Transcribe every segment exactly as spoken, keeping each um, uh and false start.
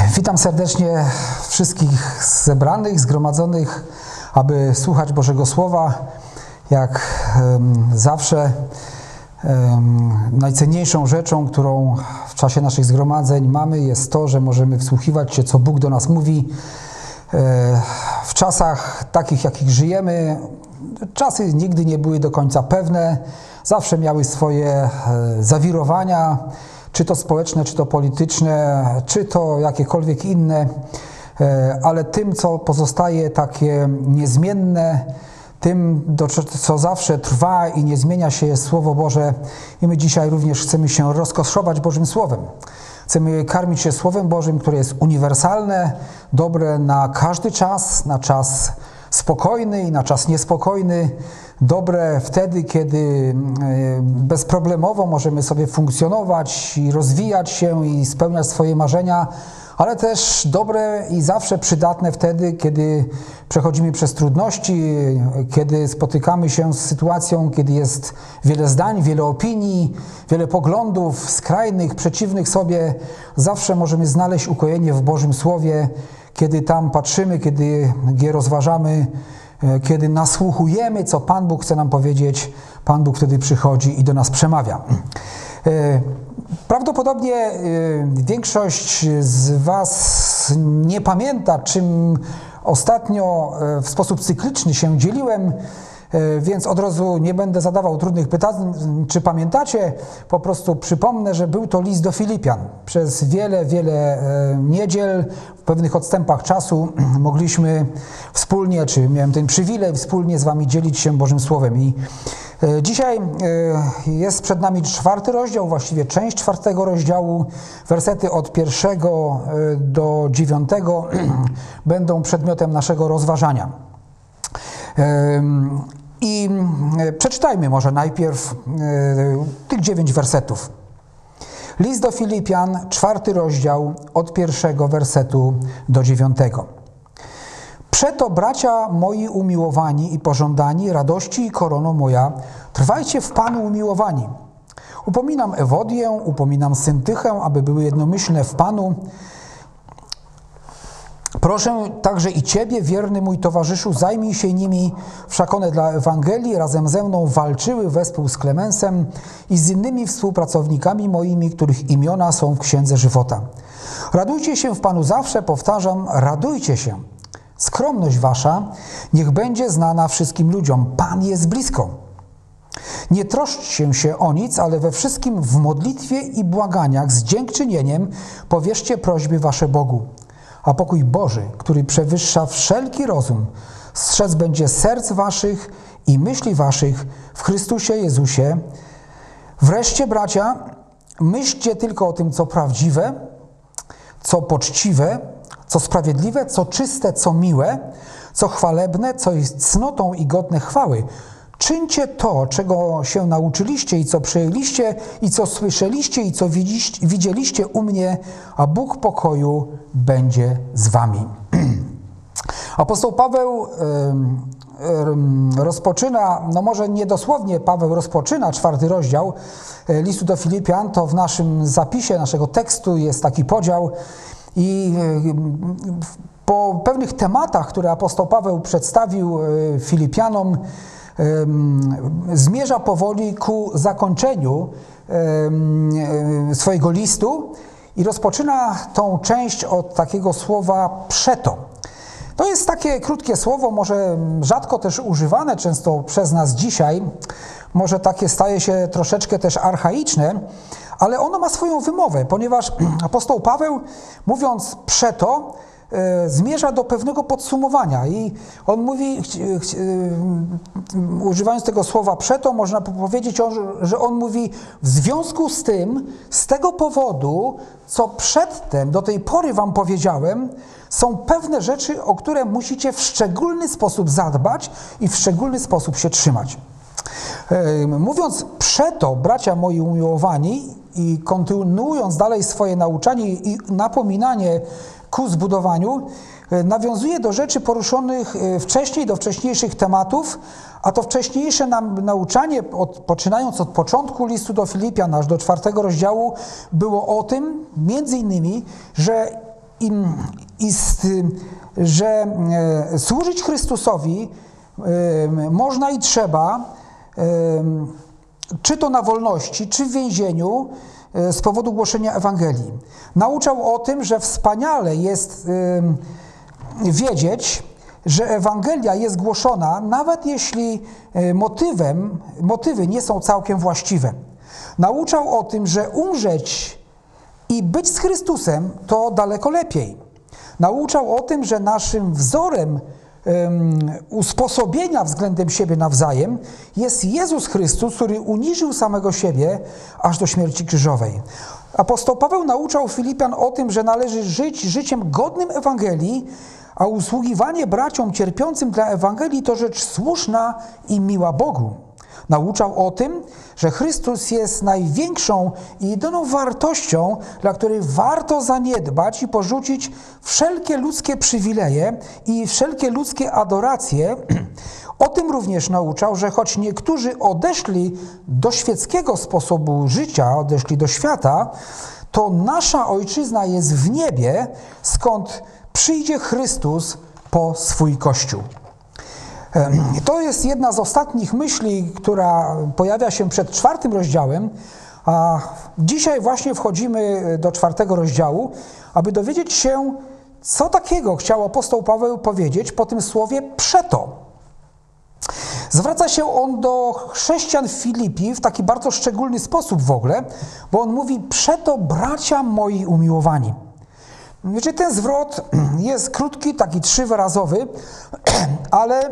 Witam serdecznie wszystkich zebranych, zgromadzonych, aby słuchać Bożego Słowa. Jak um, zawsze um, najcenniejszą rzeczą, którą w czasie naszych zgromadzeń mamy, jest to, że możemy wsłuchiwać się, co Bóg do nas mówi. E, w czasach takich, jakich żyjemy, czasy nigdy nie były do końca pewne, zawsze miały swoje e, zawirowania, czy to społeczne, czy to polityczne, czy to jakiekolwiek inne, ale tym, co pozostaje takie niezmienne, tym, co zawsze trwa i nie zmienia się, jest Słowo Boże. I my dzisiaj również chcemy się rozkoszować Bożym Słowem. Chcemy karmić się Słowem Bożym, które jest uniwersalne, dobre na każdy czas, na czas spokojny i na czas niespokojny, dobre wtedy, kiedy bezproblemowo możemy sobie funkcjonować i rozwijać się i spełniać swoje marzenia, ale też dobre i zawsze przydatne wtedy, kiedy przechodzimy przez trudności, kiedy spotykamy się z sytuacją, kiedy jest wiele zdań, wiele opinii, wiele poglądów skrajnych, przeciwnych sobie. Zawsze możemy znaleźć ukojenie w Bożym Słowie, kiedy tam patrzymy, kiedy je rozważamy, kiedy nasłuchujemy, co Pan Bóg chce nam powiedzieć. Pan Bóg wtedy przychodzi i do nas przemawia. Prawdopodobnie większość z Was nie pamięta, czym ostatnio w sposób cykliczny się dzieliłem, więc od razu nie będę zadawał trudnych pytań, czy pamiętacie. Po prostu przypomnę, że był to list do Filipian. Przez wiele, wiele niedziel, w pewnych odstępach czasu mogliśmy wspólnie, czy miałem ten przywilej wspólnie z Wami dzielić się Bożym Słowem. I dzisiaj jest przed nami czwarty rozdział, właściwie część czwartego rozdziału. Wersety od pierwszego do dziewiątego będą przedmiotem naszego rozważania. I przeczytajmy może najpierw tych dziewięć wersetów. List do Filipian, czwarty rozdział, od pierwszego wersetu do dziewiątego. Przeto, bracia moi umiłowani i pożądani, radości i korono moja, trwajcie w Panu umiłowani. Upominam Ewodię, upominam Syntychę, aby były jednomyślne w Panu. Proszę także i Ciebie, wierny mój towarzyszu, zajmij się nimi, wszak one dla Ewangelii razem ze mną walczyły wespół z Klemensem i z innymi współpracownikami moimi, których imiona są w Księdze Żywota. Radujcie się w Panu zawsze, powtarzam, radujcie się. Skromność wasza niech będzie znana wszystkim ludziom. Pan jest blisko. Nie troszczcie się o nic, ale we wszystkim w modlitwie i błaganiach z dziękczynieniem powierzcie prośby wasze Bogu. A pokój Boży, który przewyższa wszelki rozum, strzec będzie serc waszych i myśli waszych w Chrystusie Jezusie. Wreszcie, bracia, myślcie tylko o tym, co prawdziwe, co poczciwe, co sprawiedliwe, co czyste, co miłe, co chwalebne, co jest cnotą i godne chwały. Czyńcie to, czego się nauczyliście i co przyjęliście, i co słyszeliście, i co widzieliście u mnie, a Bóg pokoju będzie z wami. Apostoł Paweł rozpoczyna, no może nie dosłownie Paweł rozpoczyna czwarty rozdział listu do Filipian, to w naszym zapisie naszego tekstu jest taki podział i po pewnych tematach, które apostoł Paweł przedstawił Filipianom, zmierza powoli ku zakończeniu swojego listu i rozpoczyna tą część od takiego słowa przeto. To jest takie krótkie słowo, może rzadko też używane często przez nas dzisiaj, może takie staje się troszeczkę też archaiczne, ale ono ma swoją wymowę, ponieważ apostoł Paweł, mówiąc przeto, zmierza do pewnego podsumowania i on mówi, używając tego słowa przeto, można powiedzieć, że on mówi w związku z tym, z tego powodu, co przedtem, do tej pory wam powiedziałem, są pewne rzeczy, o które musicie w szczególny sposób zadbać i w szczególny sposób się trzymać. Mówiąc przeto, bracia moi umiłowani, i kontynuując dalej swoje nauczanie i napominanie ku zbudowaniu, nawiązuje do rzeczy poruszonych wcześniej, do wcześniejszych tematów, a to wcześniejsze nam nauczanie, od, poczynając od początku listu do Filipian aż do czwartego rozdziału, było o tym, między innymi, że i, i z, że e, służyć Chrystusowi e, można i trzeba, e, czy to na wolności, czy w więzieniu, e, z powodu głoszenia Ewangelii. Nauczał o tym, że wspaniale jest e, wiedzieć, że Ewangelia jest głoszona, nawet jeśli motywem, motywy nie są całkiem właściwe. Nauczał o tym, że umrzeć i być z Chrystusem to daleko lepiej. Nauczał o tym, że naszym wzorem um, usposobienia względem siebie nawzajem jest Jezus Chrystus, który uniżył samego siebie aż do śmierci krzyżowej. Apostoł Paweł nauczał Filipian o tym, że należy żyć życiem godnym Ewangelii, a usługiwanie braciom cierpiącym dla Ewangelii to rzecz słuszna i miła Bogu. Nauczał o tym, że Chrystus jest największą i jedyną wartością, dla której warto zaniedbać i porzucić wszelkie ludzkie przywileje i wszelkie ludzkie adoracje. O tym również nauczał, że choć niektórzy odeszli do świeckiego sposobu życia, odeszli do świata, to nasza ojczyzna jest w niebie, skąd przyjdzie Chrystus po swój Kościół. To jest jedna z ostatnich myśli, która pojawia się przed czwartym rozdziałem, a dzisiaj właśnie wchodzimy do czwartego rozdziału, aby dowiedzieć się, co takiego chciał apostoł Paweł powiedzieć po tym słowie przeto. Zwraca się on do chrześcijan w Filipi w taki bardzo szczególny sposób w ogóle, bo on mówi: przeto bracia moi umiłowani. Wiecie, ten zwrot jest krótki, taki trzywyrazowy, ale,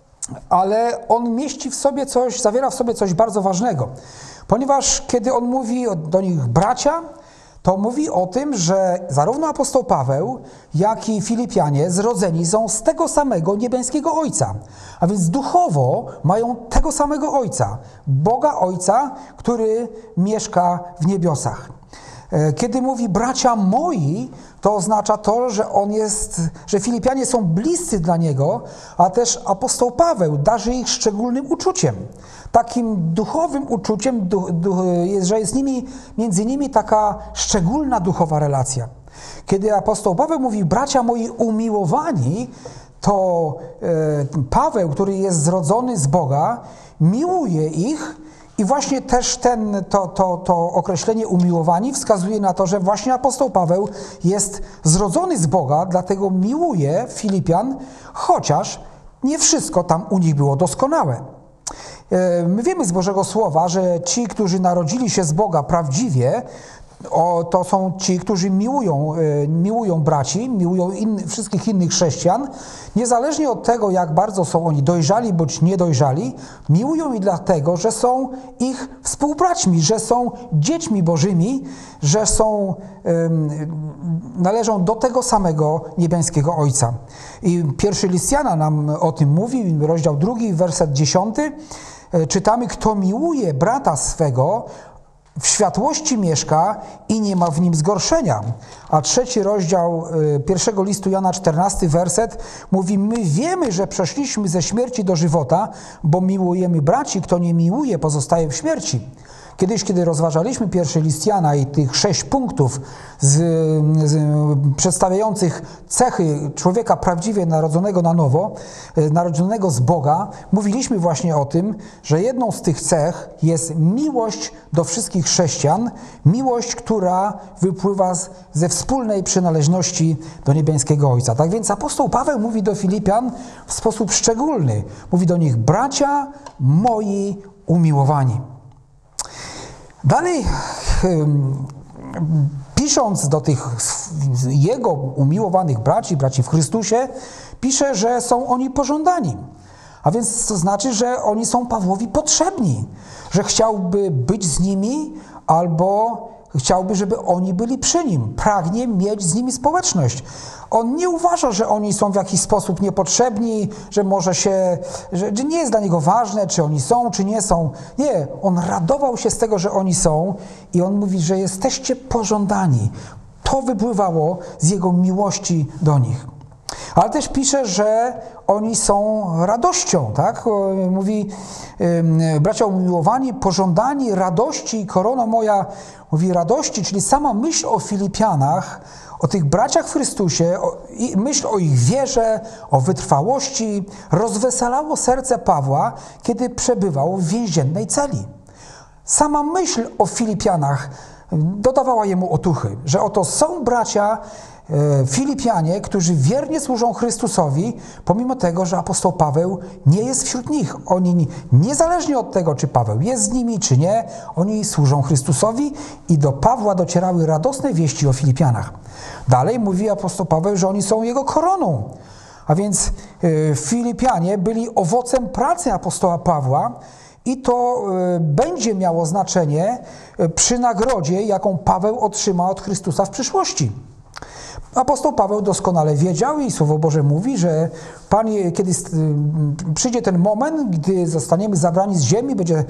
ale on mieści w sobie coś, zawiera w sobie coś bardzo ważnego. Ponieważ kiedy on mówi do nich bracia, to mówi o tym, że zarówno apostoł Paweł, jak i Filipianie zrodzeni są z tego samego niebiańskiego Ojca. A więc duchowo mają tego samego Ojca, Boga Ojca, który mieszka w niebiosach. Kiedy mówi bracia moi, to oznacza to, że on jest, że Filipianie są bliscy dla niego, a też apostoł Paweł darzy ich szczególnym uczuciem. Takim duchowym uczuciem, du, du, że jest nimi, między nimi taka szczególna duchowa relacja. Kiedy apostoł Paweł mówi bracia moi umiłowani, to e, Paweł, który jest zrodzony z Boga, miłuje ich. I właśnie też ten, to, to, to określenie umiłowani wskazuje na to, że właśnie apostoł Paweł jest zrodzony z Boga, dlatego miłuje Filipian, chociaż nie wszystko tam u nich było doskonałe. My wiemy z Bożego Słowa, że ci, którzy narodzili się z Boga prawdziwie, O, to są ci, którzy miłują, y, miłują braci, miłują in, wszystkich innych chrześcijan, niezależnie od tego, jak bardzo są oni dojrzali bądź niedojrzali, miłują ich dlatego, że są ich współbraćmi, że są dziećmi Bożymi, że są, y, należą do tego samego niebiańskiego Ojca. I pierwszy list Jana nam o tym mówi, rozdział drugi, werset dziesiąty, y, czytamy: kto miłuje brata swego, w światłości mieszka i nie ma w nim zgorszenia. A trzeci rozdział pierwszego listu Jana, czternasty werset mówi: my wiemy, że przeszliśmy ze śmierci do żywota, bo miłujemy braci, kto nie miłuje, pozostaje w śmierci. Kiedyś, kiedy rozważaliśmy pierwszy list Jana i tych sześć punktów z, z, przedstawiających cechy człowieka prawdziwie narodzonego na nowo, narodzonego z Boga, mówiliśmy właśnie o tym, że jedną z tych cech jest miłość do wszystkich chrześcijan, miłość, która wypływa z, ze wspólnej przynależności do niebiańskiego Ojca. Tak więc apostoł Paweł mówi do Filipian w sposób szczególny. Mówi do nich: bracia moi umiłowani. Dalej, pisząc do tych jego umiłowanych braci, braci w Chrystusie, pisze, że są oni pożądani. A więc to znaczy, że oni są Pawłowi potrzebni, że chciałby być z nimi albo chciałby, żeby oni byli przy nim. Pragnie mieć z nimi społeczność. On nie uważa, że oni są w jakiś sposób niepotrzebni, że może się, że nie jest dla niego ważne, czy oni są, czy nie są. Nie, on radował się z tego, że oni są i on mówi, że jesteście pożądani. To wypływało z jego miłości do nich. Ale też pisze, że oni są radością, tak? Mówi, bracia umiłowani, pożądani radości i korona moja, mówi radości, czyli sama myśl o Filipianach, o tych braciach w Chrystusie, o, i myśl o ich wierze, o wytrwałości, rozweselało serce Pawła, kiedy przebywał w więziennej celi. Sama myśl o Filipianach dodawała jemu otuchy, że oto są bracia Filipianie, którzy wiernie służą Chrystusowi, pomimo tego, że apostoł Paweł nie jest wśród nich. Oni, niezależnie od tego, czy Paweł jest z nimi, czy nie, oni służą Chrystusowi i do Pawła docierały radosne wieści o Filipianach. Dalej mówi apostoł Paweł, że oni są jego koroną. A więc Filipianie byli owocem pracy apostoła Pawła, i to będzie miało znaczenie przy nagrodzie, jaką Paweł otrzyma od Chrystusa w przyszłości. Apostoł Paweł doskonale wiedział i Słowo Boże mówi, że Pan, kiedy przyjdzie ten moment, gdy zostaniemy zabrani z ziemi, będzie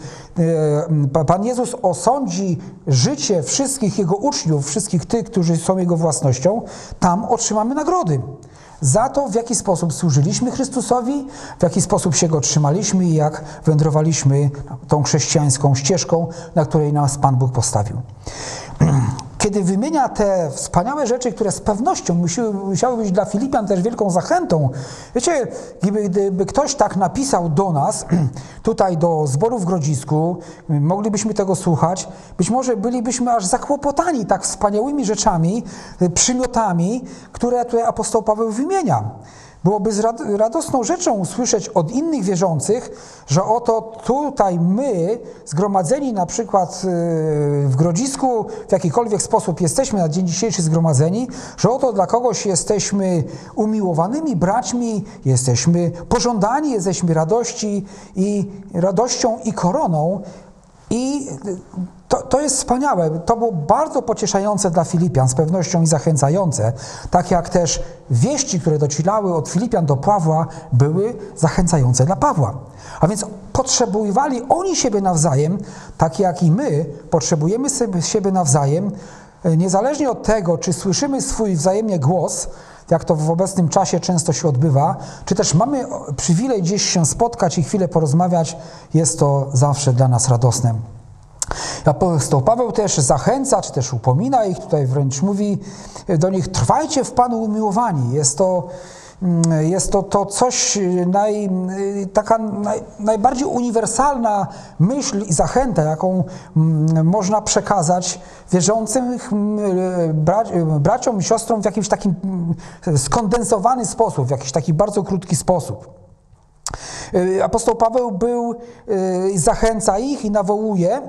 Pan Jezus osądzi życie wszystkich Jego uczniów, wszystkich tych, którzy są Jego własnością, tam otrzymamy nagrody. Za to, w jaki sposób służyliśmy Chrystusowi, w jaki sposób się Go trzymaliśmy i jak wędrowaliśmy tą chrześcijańską ścieżką, na której nas Pan Bóg postawił. Kiedy wymienia te wspaniałe rzeczy, które z pewnością musiały, musiały być dla Filipian też wielką zachętą. Wiecie, gdyby, gdyby ktoś tak napisał do nas, tutaj do zboru w Grodzisku, moglibyśmy tego słuchać, być może bylibyśmy aż zakłopotani tak wspaniałymi rzeczami, przymiotami, które tutaj apostoł Paweł wymienia. Byłoby radosną rzeczą usłyszeć od innych wierzących, że oto tutaj my, zgromadzeni na przykład w Grodzisku, w jakikolwiek sposób jesteśmy na dzień dzisiejszy zgromadzeni, że oto dla kogoś jesteśmy umiłowanymi braćmi, jesteśmy pożądani, jesteśmy radości i radością i koroną. I to, to jest wspaniałe. To było bardzo pocieszające dla Filipian, z pewnością i zachęcające. Tak jak też wieści, które docierały od Filipian do Pawła, były zachęcające dla Pawła. A więc potrzebowali oni siebie nawzajem, tak jak i my potrzebujemy siebie nawzajem, niezależnie od tego, czy słyszymy swój wzajemnie głos, jak to w obecnym czasie często się odbywa, czy też mamy przywilej gdzieś się spotkać i chwilę porozmawiać, jest to zawsze dla nas radosne. Apostoł Paweł też zachęca, czy też upomina ich, tutaj wręcz mówi do nich, trwajcie w Panu umiłowani. Jest to, jest to, to coś, naj, taka naj, najbardziej uniwersalna myśl i zachęta, jaką można przekazać wierzącym bra, braciom i siostrom w jakimś takim skondensowany sposób, w jakiś taki bardzo krótki sposób. Apostoł Paweł był, zachęca ich i nawołuje,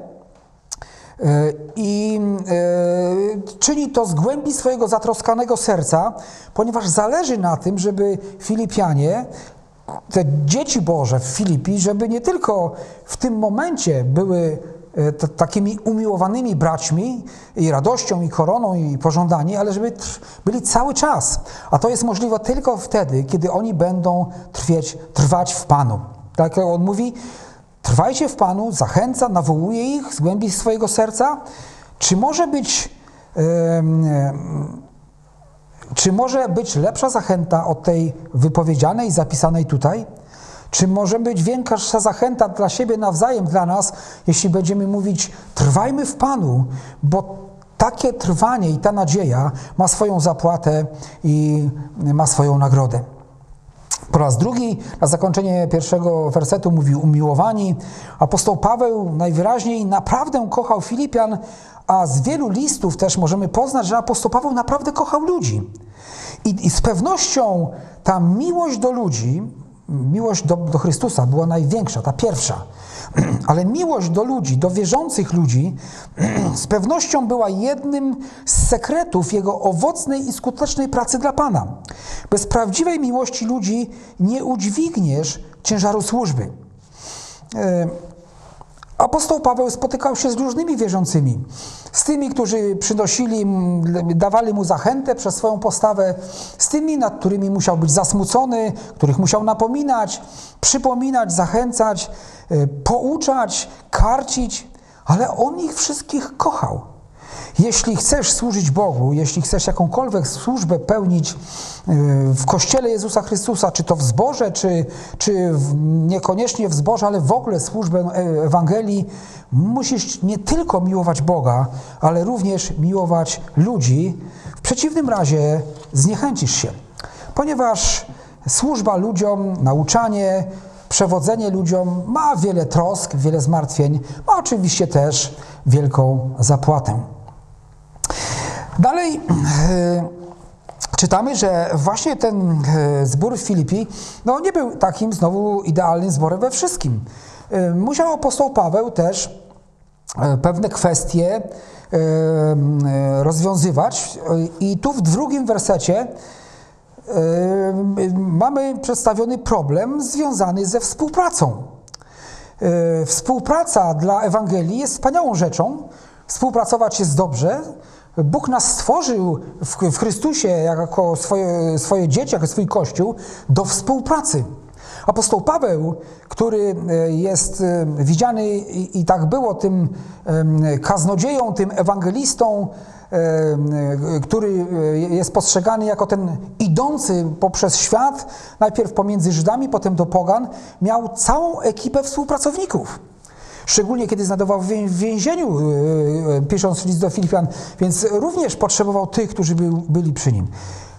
i e, czyni to z głębi swojego zatroskanego serca, ponieważ zależy na tym, żeby Filipianie, te dzieci Boże w Filipi, żeby nie tylko w tym momencie były e, t, takimi umiłowanymi braćmi i radością, i koroną, i pożądani, ale żeby tr- byli cały czas. A to jest możliwe tylko wtedy, kiedy oni będą trwać, trwać w Panu. Tak jak on mówi, trwajcie w Panu, zachęca, nawołuje ich z głębi swojego serca. Czy może być, yy, yy, czy może być lepsza zachęta od tej wypowiedzianej, zapisanej tutaj? Czy może być większa zachęta dla siebie nawzajem, dla nas, jeśli będziemy mówić, trwajmy w Panu, bo takie trwanie i ta nadzieja ma swoją zapłatę i ma swoją nagrodę. Po raz drugi, na zakończenie pierwszego wersetu mówił umiłowani. Apostoł Paweł najwyraźniej naprawdę kochał Filipian, a z wielu listów też możemy poznać, że apostoł Paweł naprawdę kochał ludzi. I, i z pewnością ta miłość do ludzi, miłość do, do Chrystusa była największa, ta pierwsza. Ale miłość do ludzi, do wierzących ludzi z pewnością była jednym z sekretów jego owocnej i skutecznej pracy dla Pana. Bez prawdziwej miłości ludzi nie udźwigniesz ciężaru służby. Apostoł Paweł spotykał się z różnymi wierzącymi, z tymi, którzy przynosili, dawali mu zachętę przez swoją postawę, z tymi, nad którymi musiał być zasmucony, których musiał napominać, przypominać, zachęcać, pouczać, karcić, ale on ich wszystkich kochał. Jeśli chcesz służyć Bogu, jeśli chcesz jakąkolwiek służbę pełnić w Kościele Jezusa Chrystusa, czy to w zborze, czy, czy w, niekoniecznie w zborze, ale w ogóle służbę Ewangelii, musisz nie tylko miłować Boga, ale również miłować ludzi. W przeciwnym razie zniechęcisz się, ponieważ służba ludziom, nauczanie, przewodzenie ludziom ma wiele trosk, wiele zmartwień, ma oczywiście też wielką zapłatę. Dalej e, czytamy, że właśnie ten e, zbór w Filipi no, nie był takim znowu idealnym zborem we wszystkim. E, musiał apostoł Paweł też e, pewne kwestie e, e, rozwiązywać i tu w drugim wersecie mamy przedstawiony problem związany ze współpracą. Współpraca dla Ewangelii jest wspaniałą rzeczą. Współpracować jest dobrze. Bóg nas stworzył w Chrystusie jako swoje, swoje dzieci, jako swój Kościół do współpracy. Apostoł Paweł, który jest widziany i, i tak było tym kaznodzieją, tym ewangelistą, który jest postrzegany jako ten idący poprzez świat, najpierw pomiędzy Żydami, potem do pogan, miał całą ekipę współpracowników. Szczególnie kiedy znajdował w więzieniu, pisząc list do Filipian, więc również potrzebował tych, którzy byli przy nim.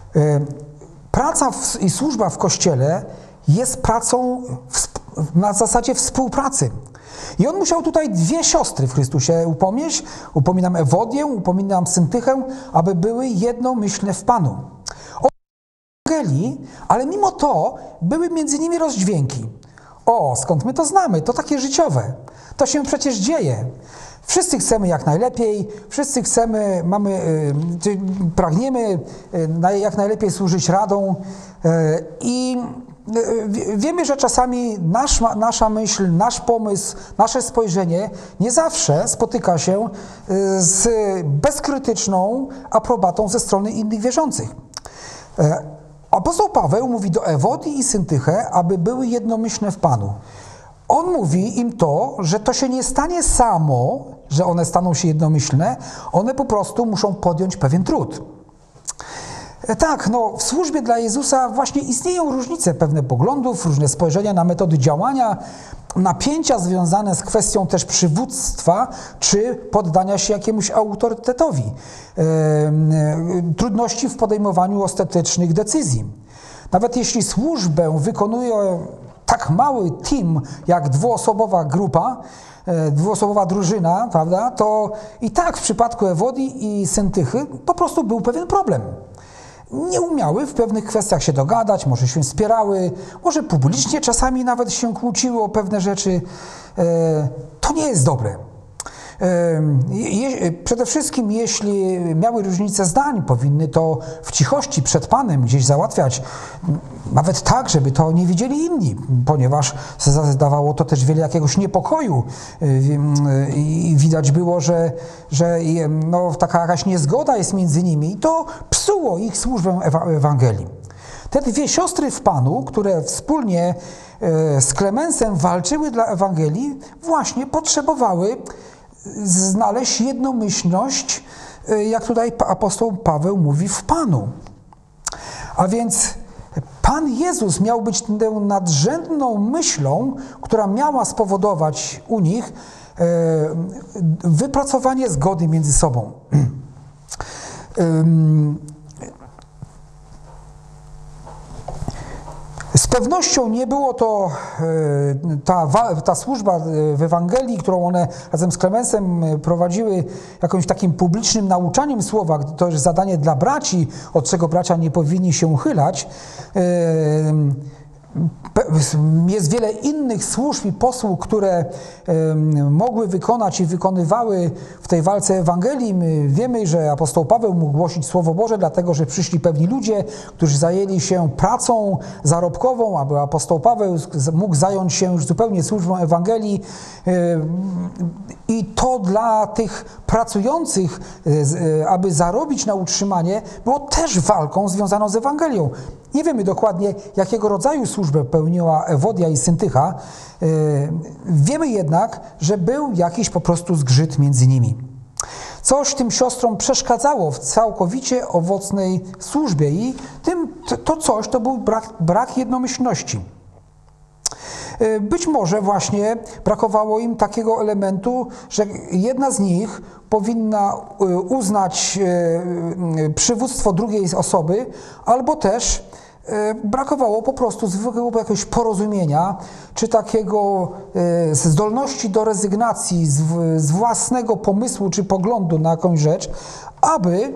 Praca i służba w Kościele jest pracą na zasadzie współpracy. I on musiał tutaj dwie siostry w Chrystusie upomnieć. Upominam Ewodię, upominam Syntychę, aby były jednomyślne w Panu. O Ewangelii, ale mimo to były między nimi rozdźwięki. O, skąd my to znamy? To takie życiowe. To się przecież dzieje. Wszyscy chcemy jak najlepiej, wszyscy chcemy, mamy, pragniemy jak najlepiej służyć radą i wiemy, że czasami nasz, nasza myśl, nasz pomysł, nasze spojrzenie nie zawsze spotyka się z bezkrytyczną aprobatą ze strony innych wierzących. Apostoł Paweł mówi do Ewodii i Syntyche, aby były jednomyślne w Panu. On mówi im to, że to się nie stanie samo, że one staną się jednomyślne, one po prostu muszą podjąć pewien trud. Tak, no w służbie dla Jezusa właśnie istnieją różnice pewne poglądów, różne spojrzenia na metody działania, napięcia związane z kwestią też przywództwa czy poddania się jakiemuś autorytetowi, e, trudności w podejmowaniu ostatecznych decyzji. Nawet jeśli służbę wykonuje tak mały team jak dwuosobowa grupa, e, dwuosobowa drużyna, prawda, to i tak w przypadku Ewodii i Syntychy po prostu był pewien problem. Nie umiały w pewnych kwestiach się dogadać, może się wspierały, może publicznie czasami nawet się kłóciły o pewne rzeczy. To nie jest dobre. Przede wszystkim, jeśli miały różnice zdań, powinny to w cichości przed Panem gdzieś załatwiać, nawet tak, żeby to nie widzieli inni, ponieważ zadawało to też wiele jakiegoś niepokoju i widać było, że, że no, taka jakaś niezgoda jest między nimi i to psuło ich służbę Ewangelii. Te dwie siostry w Panu, które wspólnie z Klemensem walczyły dla Ewangelii, właśnie potrzebowały znaleźć jednomyślność, jak tutaj apostoł Paweł mówi, w Panu. A więc Pan Jezus miał być tą nadrzędną myślą, która miała spowodować u nich wypracowanie zgody między sobą. Z pewnością nie było to ta, ta służba w Ewangelii, którą one razem z Klemensem prowadziły jakimś takim publicznym nauczaniem słowa, to jest zadanie dla braci, od czego bracia nie powinni się uchylać. Jest wiele innych służb i posług, które mogły wykonać i wykonywały w tej walce Ewangelii. My wiemy, że apostoł Paweł mógł głosić Słowo Boże, dlatego że przyszli pewni ludzie, którzy zajęli się pracą zarobkową, aby apostoł Paweł mógł zająć się już zupełnie służbą Ewangelii. I to dla tych pracujących, aby zarobić na utrzymanie, było też walką związaną z Ewangelią. Nie wiemy dokładnie, jakiego rodzaju służbę pełniła Ewodia i Syntycha. Wiemy jednak, że był jakiś po prostu zgrzyt między nimi. Coś tym siostrom przeszkadzało w całkowicie owocnej służbie i tym, to coś to był brak, brak jednomyślności. Być może właśnie brakowało im takiego elementu, że jedna z nich powinna uznać przywództwo drugiej osoby, albo też brakowało po prostu zwykłego jakiegoś porozumienia, czy takiego zdolności do rezygnacji z, z własnego pomysłu czy poglądu na jakąś rzecz, aby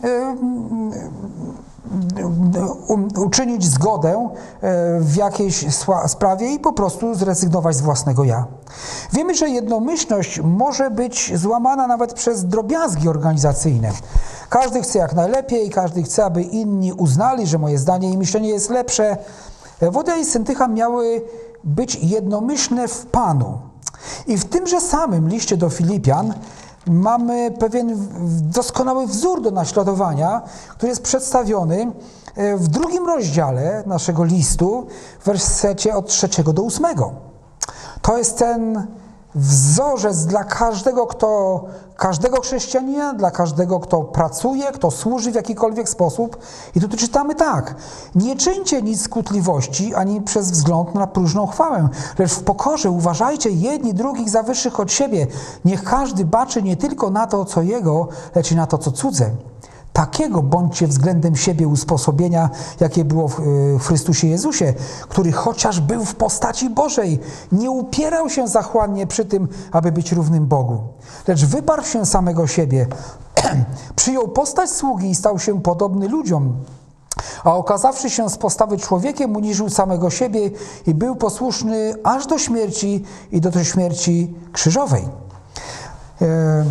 uczynić zgodę w jakiejś sprawie i po prostu zrezygnować z własnego ja. Wiemy, że jednomyślność może być złamana nawet przez drobiazgi organizacyjne. Każdy chce jak najlepiej, każdy chce, aby inni uznali, że moje zdanie i myślenie jest lepsze. Ewodia i Syntycha miały być jednomyślne w Panu. I w tymże samym liście do Filipian mamy pewien doskonały wzór do naśladowania, który jest przedstawiony w drugim rozdziale naszego listu, w wersecie od trzeciego do ósmego. To jest ten wzorzec dla każdego, kto, każdego chrześcijanina, dla każdego, kto pracuje, kto służy w jakikolwiek sposób. I tu czytamy tak: nie czyńcie nic z kłótliwości, ani przez wzgląd na próżną chwałę, lecz w pokorze uważajcie jedni drugich za wyższych od siebie. Niech każdy baczy nie tylko na to, co jego, lecz i na to, co cudze. Takiego bądźcie względem siebie usposobienia, jakie było w Chrystusie Jezusie, który chociaż był w postaci Bożej, nie upierał się zachłannie przy tym, aby być równym Bogu, lecz wyparł się samego siebie, przyjął postać sługi i stał się podobny ludziom, a okazawszy się z postawy człowiekiem, uniżył samego siebie i był posłuszny aż do śmierci i do tej śmierci krzyżowej. E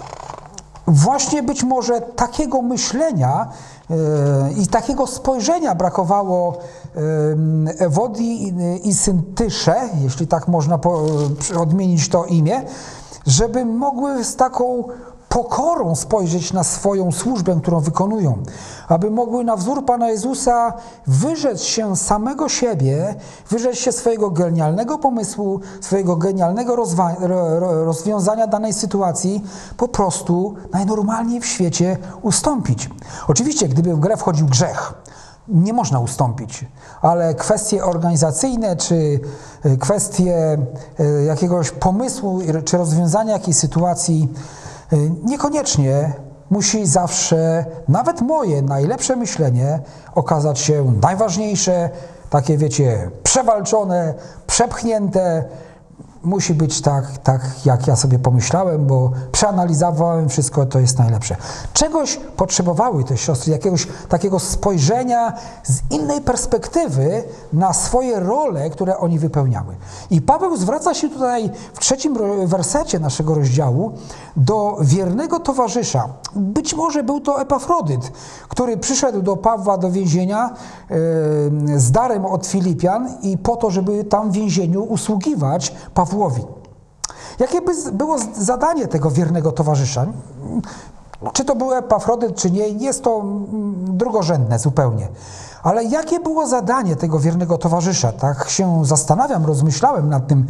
Właśnie być może takiego myślenia yy, i takiego spojrzenia brakowało yy, Ewodii i, i Syntysze, jeśli tak można po, odmienić to imię, żeby mogły z taką pokorą spojrzeć na swoją służbę, którą wykonują, aby mogły na wzór Pana Jezusa wyrzec się samego siebie, wyrzec się swojego genialnego pomysłu, swojego genialnego rozwa- rozwiązania danej sytuacji, po prostu najnormalniej w świecie ustąpić. Oczywiście, gdyby w grę wchodził grzech, nie można ustąpić, ale kwestie organizacyjne, czy kwestie jakiegoś pomysłu, czy rozwiązania jakiejś sytuacji niekoniecznie musi zawsze, nawet moje najlepsze myślenie, okazać się najważniejsze, takie wiecie, przewalczone, przepchnięte. Musi być tak, tak, jak ja sobie pomyślałem, bo przeanalizowałem wszystko, to jest najlepsze. Czegoś potrzebowały te siostry, jakiegoś takiego spojrzenia z innej perspektywy na swoje role, które oni wypełniały. I Paweł zwraca się tutaj w trzecim wersecie naszego rozdziału do wiernego towarzysza. Być może był to Epafrodyt, który przyszedł do Pawła do więzienia yy, z darem od Filipian i po to, żeby tam w więzieniu usługiwać Pawłowi. Jakie by było zadanie tego wiernego towarzysza? Czy to był Epafrodyt, czy nie, jest to drugorzędne zupełnie. Ale jakie było zadanie tego wiernego towarzysza? Tak się zastanawiam, rozmyślałem nad tym.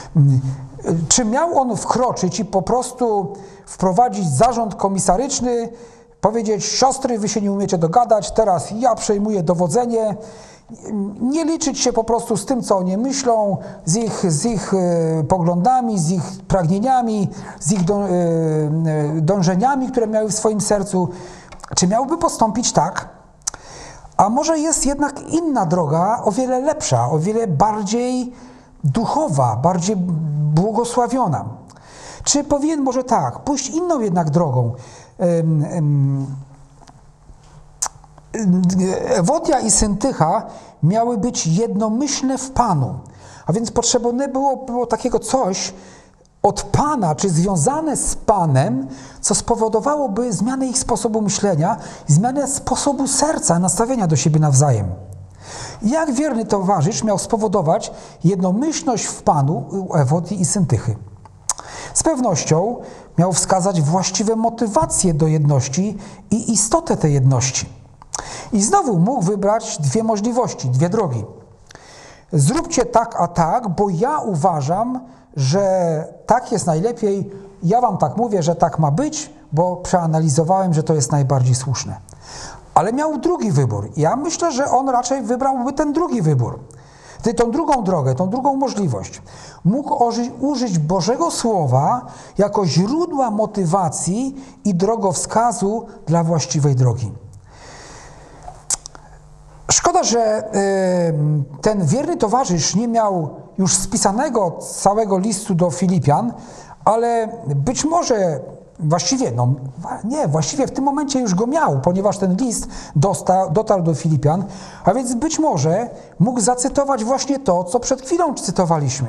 Czy miał on wkroczyć i po prostu wprowadzić zarząd komisaryczny, powiedzieć: siostry, wy się nie umiecie dogadać, teraz ja przejmuję dowodzenie, nie liczyć się po prostu z tym, co oni myślą, z ich, z ich poglądami, z ich pragnieniami, z ich dą, dążeniami, które miały w swoim sercu. Czy miałby postąpić tak? A może jest jednak inna droga, o wiele lepsza, o wiele bardziej duchowa, bardziej błogosławiona? Czy powinien może tak, pójść inną jednak drogą? Ewodia i Syntycha miały być jednomyślne w Panu, a więc potrzebne było, było takiego coś od Pana, czy związane z Panem, co spowodowałoby zmianę ich sposobu myślenia i zmianę sposobu serca, nastawienia do siebie nawzajem. Jak wierny towarzysz miał spowodować jednomyślność w Panu u Ewodii i Syntychy? Z pewnością miał wskazać właściwe motywacje do jedności i istotę tej jedności. I znowu mógł wybrać dwie możliwości, dwie drogi. Zróbcie tak, a tak, bo ja uważam, że tak jest najlepiej, ja wam tak mówię, że tak ma być, bo przeanalizowałem, że to jest najbardziej słuszne. Ale miał drugi wybór. Ja myślę, że on raczej wybrałby ten drugi wybór. Tą drugą drogę, tą drugą możliwość. Mógł użyć Bożego Słowa jako źródła motywacji i drogowskazu dla właściwej drogi. Szkoda, że ten wierny towarzysz nie miał już spisanego całego listu do Filipian, ale być może właściwie, no nie, właściwie w tym momencie już go miał, ponieważ ten list dostał, dotarł do Filipian, a więc być może mógł zacytować właśnie to, co przed chwilą cytowaliśmy.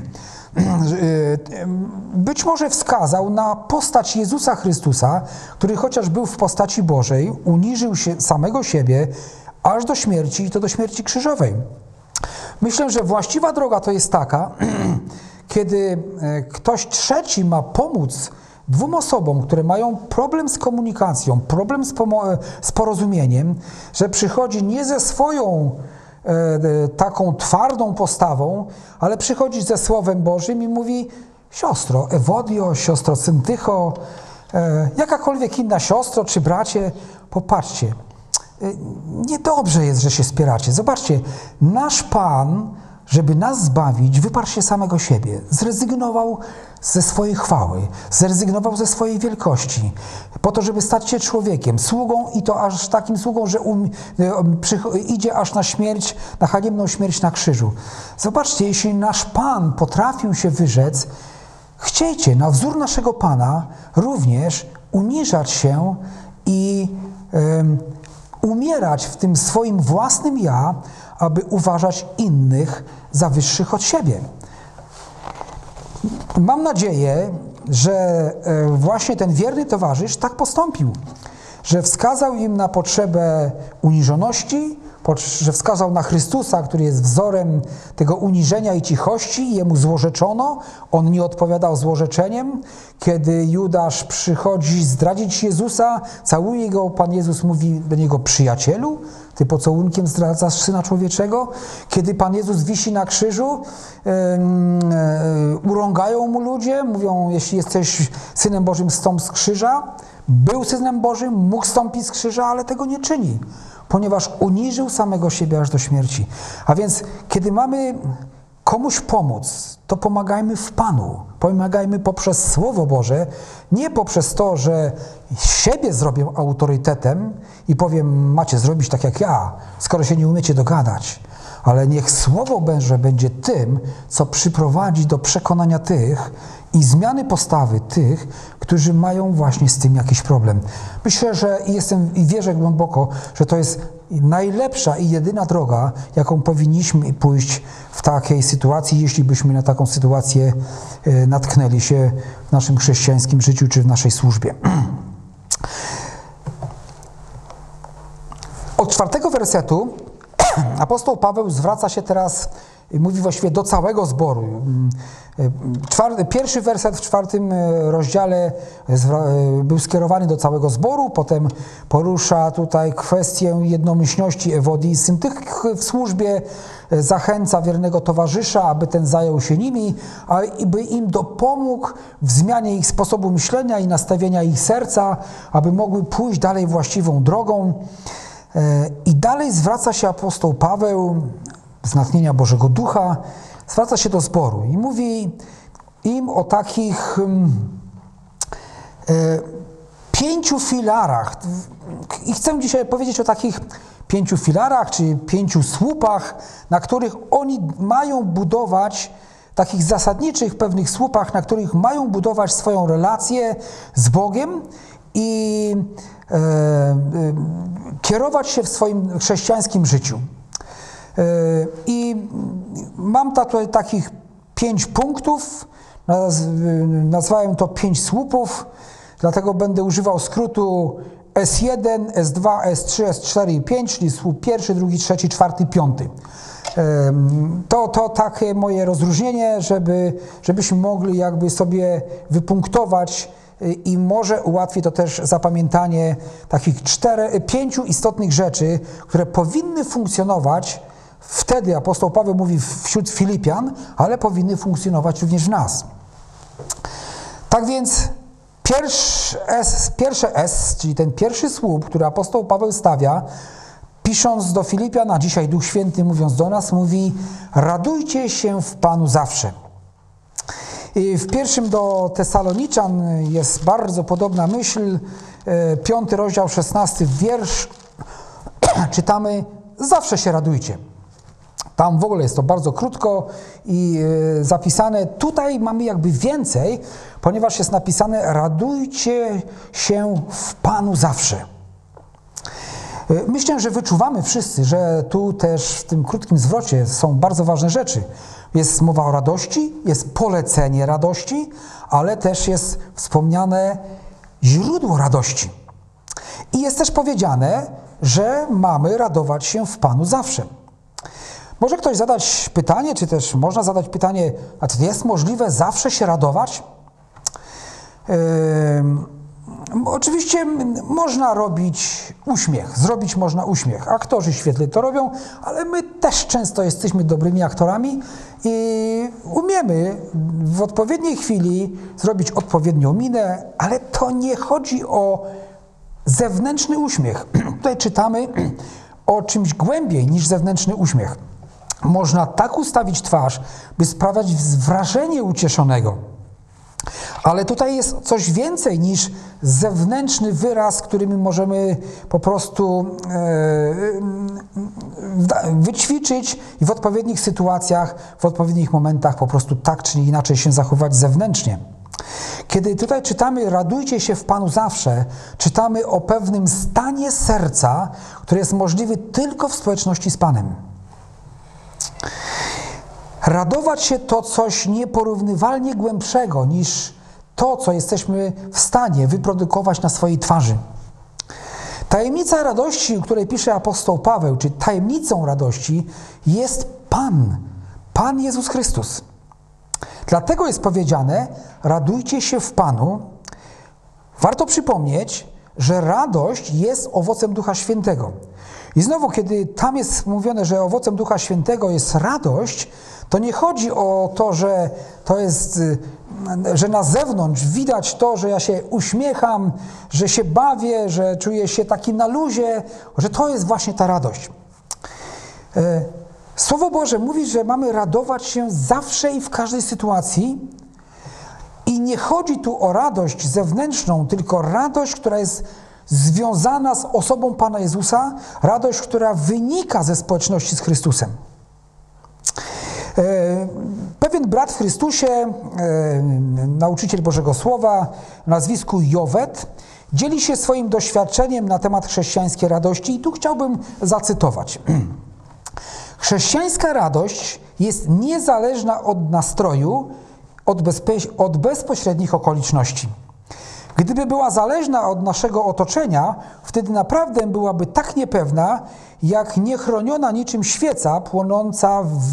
Być może wskazał na postać Jezusa Chrystusa, który chociaż był w postaci Bożej, uniżył się samego siebie aż do śmierci i to do śmierci krzyżowej. Myślę, że właściwa droga to jest taka, kiedy ktoś trzeci ma pomóc dwóm osobom, które mają problem z komunikacją, problem z, z porozumieniem, że przychodzi nie ze swoją e, taką twardą postawą, ale przychodzi ze Słowem Bożym i mówi: siostro Ewodio, siostro Syntycho, e, jakakolwiek inna siostro czy bracie, popatrzcie, e, niedobrze jest, że się spieracie. Zobaczcie, nasz Pan, żeby nas zbawić, wyparł się samego siebie, zrezygnował ze swojej chwały, zrezygnował ze swojej wielkości, po to, żeby stać się człowiekiem, sługą i to aż takim sługą, że um, przy, idzie aż na śmierć, na haniebną śmierć na krzyżu. Zobaczcie, jeśli nasz Pan potrafił się wyrzec, chciejcie na wzór naszego Pana również uniżać się i um, umierać w tym swoim własnym ja, aby uważać innych za wyższych od siebie. Mam nadzieję, że właśnie ten wierny towarzysz tak postąpił, że wskazał im na potrzebę uniżoności, że wskazał na Chrystusa, który jest wzorem tego uniżenia i cichości, jemu złorzeczono, on nie odpowiadał złorzeczeniem. Kiedy Judasz przychodzi zdradzić Jezusa, całuje go, Pan Jezus mówi do niego: przyjacielu, ty pocałunkiem zdradzasz Syna Człowieczego. Kiedy Pan Jezus wisi na krzyżu, yy, yy, urągają mu ludzie, mówią: jeśli jesteś Synem Bożym, zstąp z krzyża. Był Synem Bożym, mógł stąpić z krzyża, ale tego nie czyni, ponieważ uniżył samego siebie aż do śmierci. A więc, kiedy mamy komuś pomóc, to pomagajmy w Panu. Pomagajmy poprzez Słowo Boże, nie poprzez to, że siebie zrobię autorytetem i powiem: macie zrobić tak jak ja, skoro się nie umiecie dogadać. Ale niech Słowo Boże będzie tym, co przyprowadzi do przekonania tych i zmiany postawy tych, którzy mają właśnie z tym jakiś problem. Myślę, że jestem i wierzę głęboko, że to jest najlepsza i jedyna droga, jaką powinniśmy pójść w takiej sytuacji, jeśli byśmy na taką sytuację natknęli się w naszym chrześcijańskim życiu czy w naszej służbie. Od czwartego wersetu apostoł Paweł zwraca się teraz, mówi właściwie do całego zboru. Czwarty, pierwszy werset w czwartym rozdziale był skierowany do całego zboru, potem porusza tutaj kwestię jednomyślności Ewodii i Syntych w służbie, zachęca wiernego towarzysza, aby ten zajął się nimi, aby im dopomógł w zmianie ich sposobu myślenia i nastawienia ich serca, aby mogły pójść dalej właściwą drogą. I dalej zwraca się apostoł Paweł z natchnienia Bożego Ducha, zwraca się do zboru i mówi im o takich e, pięciu filarach. I chcę dzisiaj powiedzieć o takich pięciu filarach, czy pięciu słupach, na których oni mają budować, takich zasadniczych pewnych słupach, na których mają budować swoją relację z Bogiem i e, e, kierować się w swoim chrześcijańskim życiu. E, I mam tutaj takich pięć punktów, naz, nazwałem to pięć słupów, dlatego będę używał skrótu S jeden, S dwa, S trzy, S cztery i pięć, czyli słup pierwszy, drugi, trzeci, czwarty, piąty. To, to takie moje rozróżnienie, żeby, żebyśmy mogli jakby sobie wypunktować i może ułatwi to też zapamiętanie takich cztery, pięciu istotnych rzeczy, które powinny funkcjonować wtedy, apostoł Paweł mówi wśród Filipian, ale powinny funkcjonować również w nas. Tak więc Pierwsze S, pierwsze S, czyli ten pierwszy słup, który apostoł Paweł stawia, pisząc do Filipian, a dzisiaj Duch Święty mówiąc do nas, mówi: radujcie się w Panu zawsze. I w pierwszym do Tesaloniczan jest bardzo podobna myśl, piąty rozdział, szesnasty wiersz, czytamy: zawsze się radujcie. Tam w ogóle jest to bardzo krótko i zapisane. Tutaj mamy jakby więcej, ponieważ jest napisane: radujcie się w Panu zawsze. Myślę, że wyczuwamy wszyscy, że tu też w tym krótkim zwrocie są bardzo ważne rzeczy. Jest mowa o radości, jest polecenie radości, ale też jest wspomniane źródło radości. I jest też powiedziane, że mamy radować się w Panu zawsze. Może ktoś zadać pytanie, czy też można zadać pytanie, a czy jest możliwe zawsze się radować? Yy, oczywiście można robić uśmiech, zrobić można uśmiech. Aktorzy świetnie to robią, ale my też często jesteśmy dobrymi aktorami i umiemy w odpowiedniej chwili zrobić odpowiednią minę, ale to nie chodzi o zewnętrzny uśmiech. Tutaj czytamy o czymś głębiej niż zewnętrzny uśmiech. Można tak ustawić twarz, by sprawiać wrażenie ucieszonego. Ale tutaj jest coś więcej niż zewnętrzny wyraz, który my możemy po prostu e, wyćwiczyć i w odpowiednich sytuacjach, w odpowiednich momentach po prostu tak czy inaczej się zachować zewnętrznie. Kiedy tutaj czytamy radujcie się w Panu zawsze, czytamy o pewnym stanie serca, który jest możliwy tylko w społeczności z Panem. Radować się to coś nieporównywalnie głębszego niż to, co jesteśmy w stanie wyprodukować na swojej twarzy. Tajemnica radości, o której pisze apostoł Paweł, czy tajemnicą radości jest Pan, Pan Jezus Chrystus. Dlatego jest powiedziane: radujcie się w Panu. Warto przypomnieć, że radość jest owocem Ducha Świętego. I znowu, kiedy tam jest mówione, że owocem Ducha Świętego jest radość, to nie chodzi o to, że to jest, że na zewnątrz widać to, że ja się uśmiecham, że się bawię, że czuję się taki na luzie, że to jest właśnie ta radość. Słowo Boże mówi, że mamy radować się zawsze i w każdej sytuacji. I nie chodzi tu o radość zewnętrzną, tylko radość, która jest związana z osobą Pana Jezusa, radość, która wynika ze społeczności z Chrystusem. Pewien brat w Chrystusie, nauczyciel Bożego Słowa o nazwisku Jowet, dzieli się swoim doświadczeniem na temat chrześcijańskiej radości i tu chciałbym zacytować. Chrześcijańska radość jest niezależna od nastroju, od, bezpe- od bezpośrednich okoliczności. Gdyby była zależna od naszego otoczenia, wtedy naprawdę byłaby tak niepewna, jak niechroniona niczym świeca płonąca w...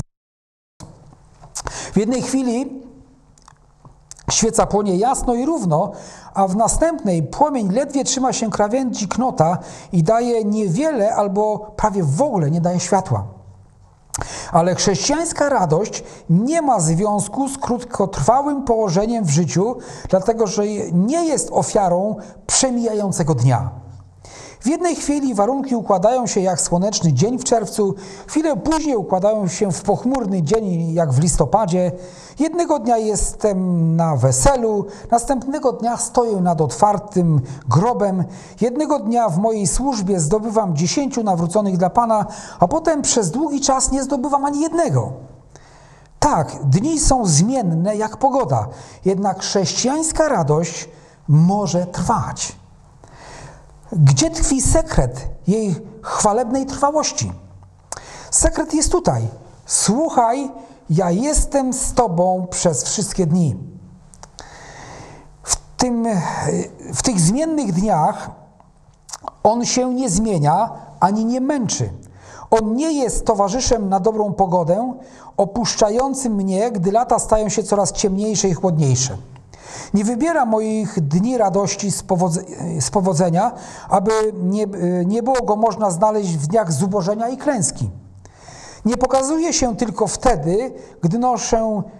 W jednej chwili świeca płonie jasno i równo, a w następnej płomień ledwie trzyma się krawędzi knota i daje niewiele albo prawie w ogóle nie daje światła. Ale chrześcijańska radość nie ma związku z krótkotrwałym położeniem w życiu, dlatego że nie jest ofiarą przemijającego dnia. W jednej chwili warunki układają się jak słoneczny dzień w czerwcu, chwilę później układają się w pochmurny dzień jak w listopadzie. Jednego dnia jestem na weselu, następnego dnia stoję nad otwartym grobem, jednego dnia w mojej służbie zdobywam dziesięciu nawróconych dla Pana, a potem przez długi czas nie zdobywam ani jednego. Tak, dni są zmienne jak pogoda, jednak chrześcijańska radość może trwać. Gdzie tkwi sekret jej chwalebnej trwałości? Sekret jest tutaj. Słuchaj, ja jestem z Tobą przez wszystkie dni. W, tym, w tych zmiennych dniach On się nie zmienia ani nie męczy. On nie jest towarzyszem na dobrą pogodę, opuszczającym mnie, gdy lata stają się coraz ciemniejsze i chłodniejsze. Nie wybiera moich dni radości z, powodze, z powodzenia, aby nie, nie było go można znaleźć w dniach zubożenia i klęski. Nie pokazuje się tylko wtedy, gdy noszę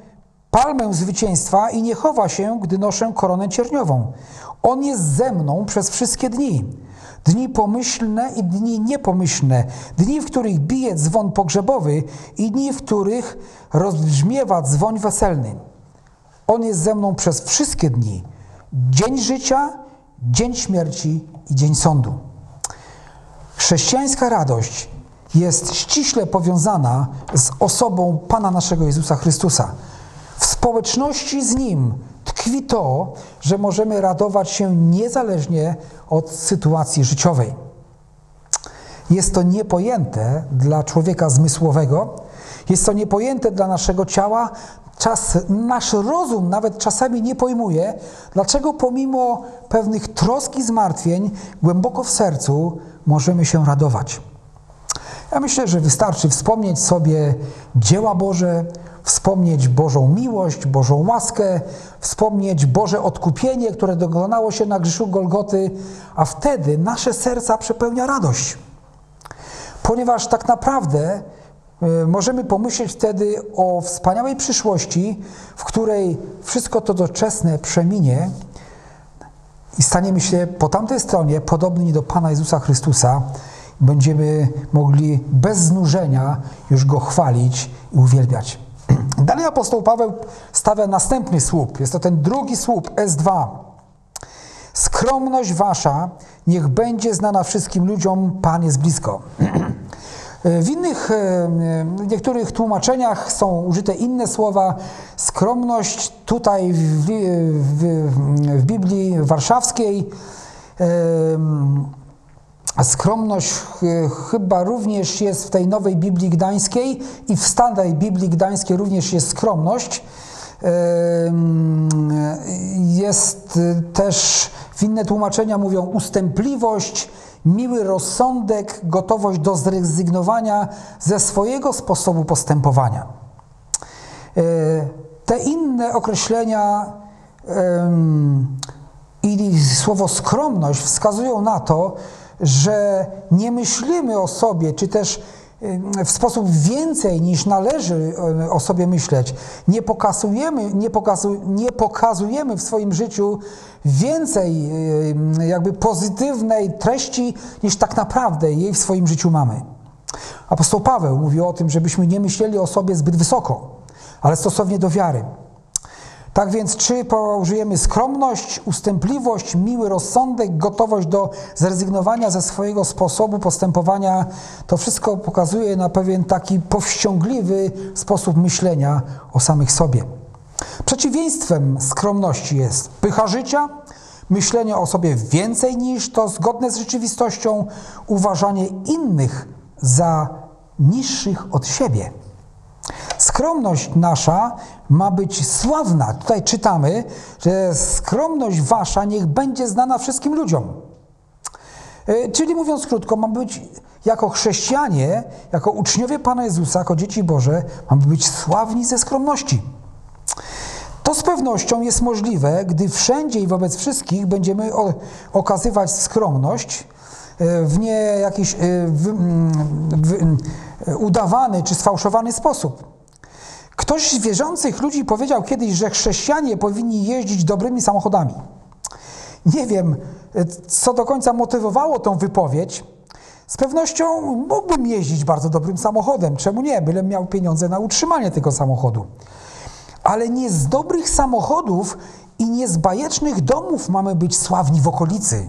palmę zwycięstwa i nie chowa się, gdy noszę koronę cierniową. On jest ze mną przez wszystkie dni. Dni pomyślne i dni niepomyślne, dni, w których bije dzwon pogrzebowy i dni, w których rozbrzmiewa dzwoń weselny. On jest ze mną przez wszystkie dni. Dzień życia, dzień śmierci i dzień sądu. Chrześcijańska radość jest ściśle powiązana z osobą Pana naszego Jezusa Chrystusa. W społeczności z Nim tkwi to, że możemy radować się niezależnie od sytuacji życiowej. Jest to niepojęte dla człowieka zmysłowego, jest to niepojęte dla naszego ciała. Czas, nasz rozum nawet czasami nie pojmuje, dlaczego pomimo pewnych trosk i zmartwień głęboko w sercu możemy się radować. Ja myślę, że wystarczy wspomnieć sobie dzieła Boże, wspomnieć Bożą miłość, Bożą łaskę, wspomnieć Boże odkupienie, które dokonało się na krzyżu Golgoty, a wtedy nasze serca przepełnia radość. Ponieważ tak naprawdę y, możemy pomyśleć wtedy o wspaniałej przyszłości, w której wszystko to doczesne przeminie i staniemy się po tamtej stronie podobni do Pana Jezusa Chrystusa. Będziemy mogli bez znużenia już Go chwalić i uwielbiać. Dalej apostoł Paweł stawia następny słup. Jest to ten drugi słup, S dwa. Skromność wasza niech będzie znana wszystkim ludziom, Pan jest blisko. W innych, w niektórych tłumaczeniach są użyte inne słowa. Skromność tutaj w, w, w Biblii warszawskiej, a skromność chyba również jest w tej nowej Biblii Gdańskiej i w starej Biblii Gdańskiej również jest skromność. Jest też, w inne tłumaczenia mówią ustępliwość, miły rozsądek, gotowość do zrezygnowania ze swojego sposobu postępowania. Te inne określenia i słowo skromność wskazują na to, że nie myślimy o sobie, czy też w sposób więcej niż należy o sobie myśleć. Nie pokazujemy, nie, pokazu, nie pokazujemy w swoim życiu więcej jakby pozytywnej treści, niż tak naprawdę jej w swoim życiu mamy. Apostoł Paweł mówi o tym, żebyśmy nie myśleli o sobie zbyt wysoko, ale stosownie do wiary. Tak więc czy użyjemy skromność, ustępliwość, miły rozsądek, gotowość do zrezygnowania ze swojego sposobu postępowania, to wszystko pokazuje na pewien taki powściągliwy sposób myślenia o samych sobie. Przeciwieństwem skromności jest pycha życia, myślenie o sobie więcej niż to zgodne z rzeczywistością, uważanie innych za niższych od siebie. Skromność nasza ma być sławna. Tutaj czytamy, że skromność wasza niech będzie znana wszystkim ludziom. Czyli mówiąc krótko, mamy być jako chrześcijanie, jako uczniowie Pana Jezusa, jako dzieci Boże, mamy być sławni ze skromności. To z pewnością jest możliwe, gdy wszędzie i wobec wszystkich będziemy okazywać skromność w nie jakiś w, w, udawany czy sfałszowany sposób. Ktoś z wierzących ludzi powiedział kiedyś, że chrześcijanie powinni jeździć dobrymi samochodami. Nie wiem, co do końca motywowało tą wypowiedź. Z pewnością mógłbym jeździć bardzo dobrym samochodem. Czemu nie? Bylem miał pieniądze na utrzymanie tego samochodu. Ale nie z dobrych samochodów i nie z bajecznych domów mamy być sławni w okolicy.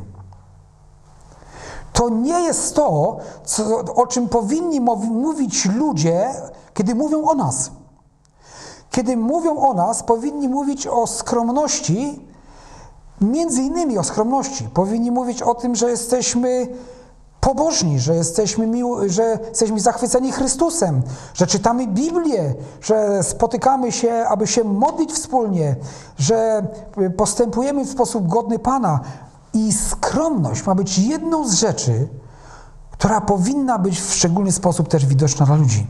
To nie jest to, co, o czym powinni mówić ludzie, kiedy mówią o nas. Kiedy mówią o nas, powinni mówić o skromności, między innymi o skromności. Powinni mówić o tym, że jesteśmy pobożni, że jesteśmy, mił, że jesteśmy zachwyceni Chrystusem, że czytamy Biblię, że spotykamy się, aby się modlić wspólnie, że postępujemy w sposób godny Pana. I skromność ma być jedną z rzeczy, która powinna być w szczególny sposób też widoczna dla ludzi.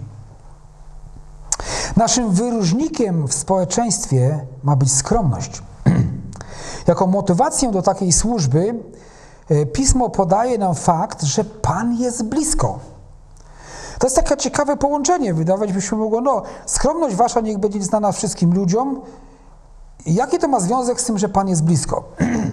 Naszym wyróżnikiem w społeczeństwie ma być skromność. Jako motywację do takiej służby Pismo podaje nam fakt, że Pan jest blisko. To jest takie ciekawe połączenie, wydawać by się mogło, no, skromność wasza niech będzie znana wszystkim ludziom. Jaki to ma związek z tym, że Pan jest blisko?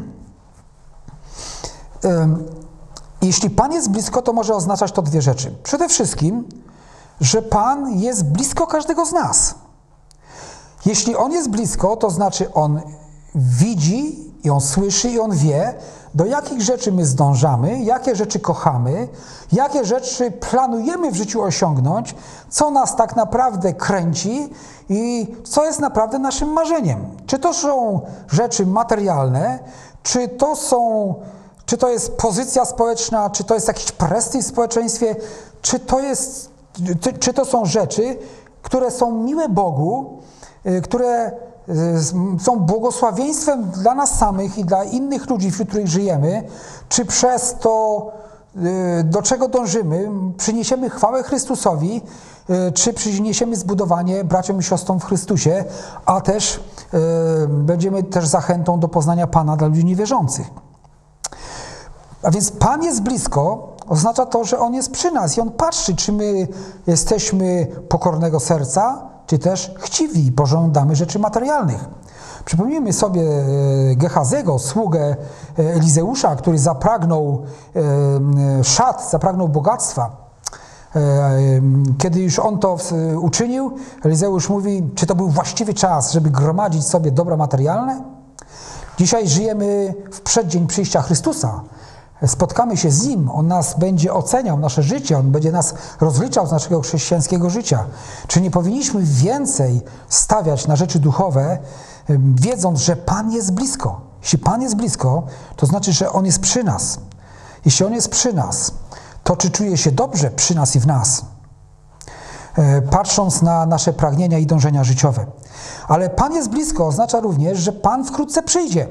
Jeśli Pan jest blisko, to może oznaczać to dwie rzeczy. Przede wszystkim, że Pan jest blisko każdego z nas. Jeśli On jest blisko, to znaczy On widzi i On słyszy i On wie, do jakich rzeczy my zdążamy, jakie rzeczy kochamy, jakie rzeczy planujemy w życiu osiągnąć, co nas tak naprawdę kręci i co jest naprawdę naszym marzeniem. Czy to są rzeczy materialne, czy to są, czy to jest pozycja społeczna, czy to jest jakiś prestiż w społeczeństwie, czy to jest, czy, czy to są rzeczy, które są miłe Bogu, które są błogosławieństwem dla nas samych i dla innych ludzi, wśród których żyjemy, czy przez to, do czego dążymy, przyniesiemy chwałę Chrystusowi, czy przyniesiemy zbudowanie braciom i siostrom w Chrystusie, a też będziemy też zachętą do poznania Pana dla ludzi niewierzących. A więc Pan jest blisko, oznacza to, że On jest przy nas i On patrzy, czy my jesteśmy pokornego serca, czy też chciwi, bo żądamy rzeczy materialnych. Przypomnijmy sobie Gehazego, sługę Elizeusza, który zapragnął szat, zapragnął bogactwa. Kiedy już on to uczynił, Elizeusz mówi, czy to był właściwy czas, żeby gromadzić sobie dobra materialne? Dzisiaj żyjemy w przeddzień przyjścia Chrystusa. Spotkamy się z Nim, On nas będzie oceniał, nasze życie, On będzie nas rozliczał z naszego chrześcijańskiego życia. Czy nie powinniśmy więcej stawiać na rzeczy duchowe, wiedząc, że Pan jest blisko? Jeśli Pan jest blisko, to znaczy, że On jest przy nas. Jeśli On jest przy nas, to czy czuje się dobrze przy nas i w nas? Patrząc na nasze pragnienia i dążenia życiowe. Ale Pan jest blisko oznacza również, że Pan wkrótce przyjdzie.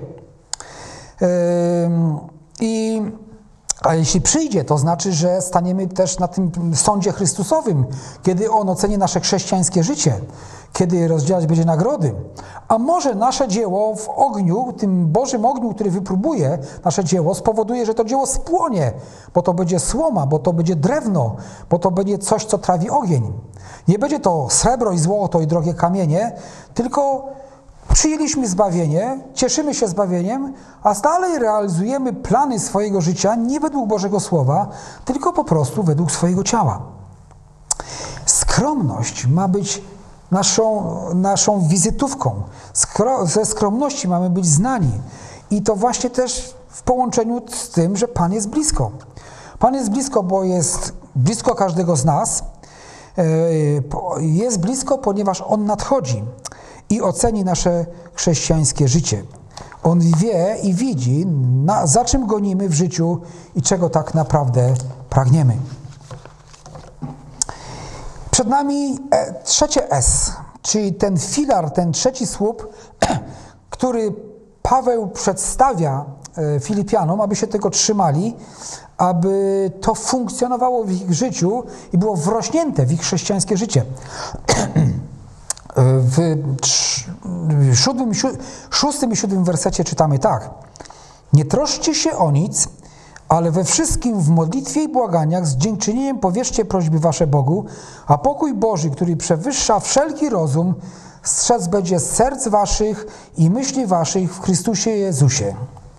I, a jeśli przyjdzie, to znaczy, że staniemy też na tym sądzie Chrystusowym, kiedy On oceni nasze chrześcijańskie życie, kiedy rozdzielać będzie nagrody. A może nasze dzieło w ogniu, tym Bożym ogniu, który wypróbuje nasze dzieło, spowoduje, że to dzieło spłonie, bo to będzie słoma, bo to będzie drewno, bo to będzie coś, co trawi ogień. Nie będzie to srebro i złoto i drogie kamienie, tylko przyjęliśmy zbawienie, cieszymy się zbawieniem, a dalej realizujemy plany swojego życia nie według Bożego Słowa, tylko po prostu według swojego ciała. Skromność ma być naszą, naszą wizytówką. Skro, ze skromności mamy być znani. I to właśnie też w połączeniu z tym, że Pan jest blisko. Pan jest blisko, bo jest blisko każdego z nas. Jest blisko, ponieważ On nadchodzi i oceni nasze chrześcijańskie życie. On wie i widzi, na, za czym gonimy w życiu i czego tak naprawdę pragniemy. Przed nami e, trzecie S, czyli ten filar, ten trzeci słup, który Paweł przedstawia e, Filipianom, aby się tego trzymali, aby to funkcjonowało w ich życiu i było wrośnięte w ich chrześcijańskie życie. W siódmym, szóstym i siódmym wersecie czytamy tak. Nie troszczcie się o nic, ale we wszystkim w modlitwie i błaganiach z dziękczynieniem powierzcie prośby wasze Bogu, a pokój Boży, który przewyższa wszelki rozum, strzec będzie serc waszych i myśli waszych w Chrystusie Jezusie.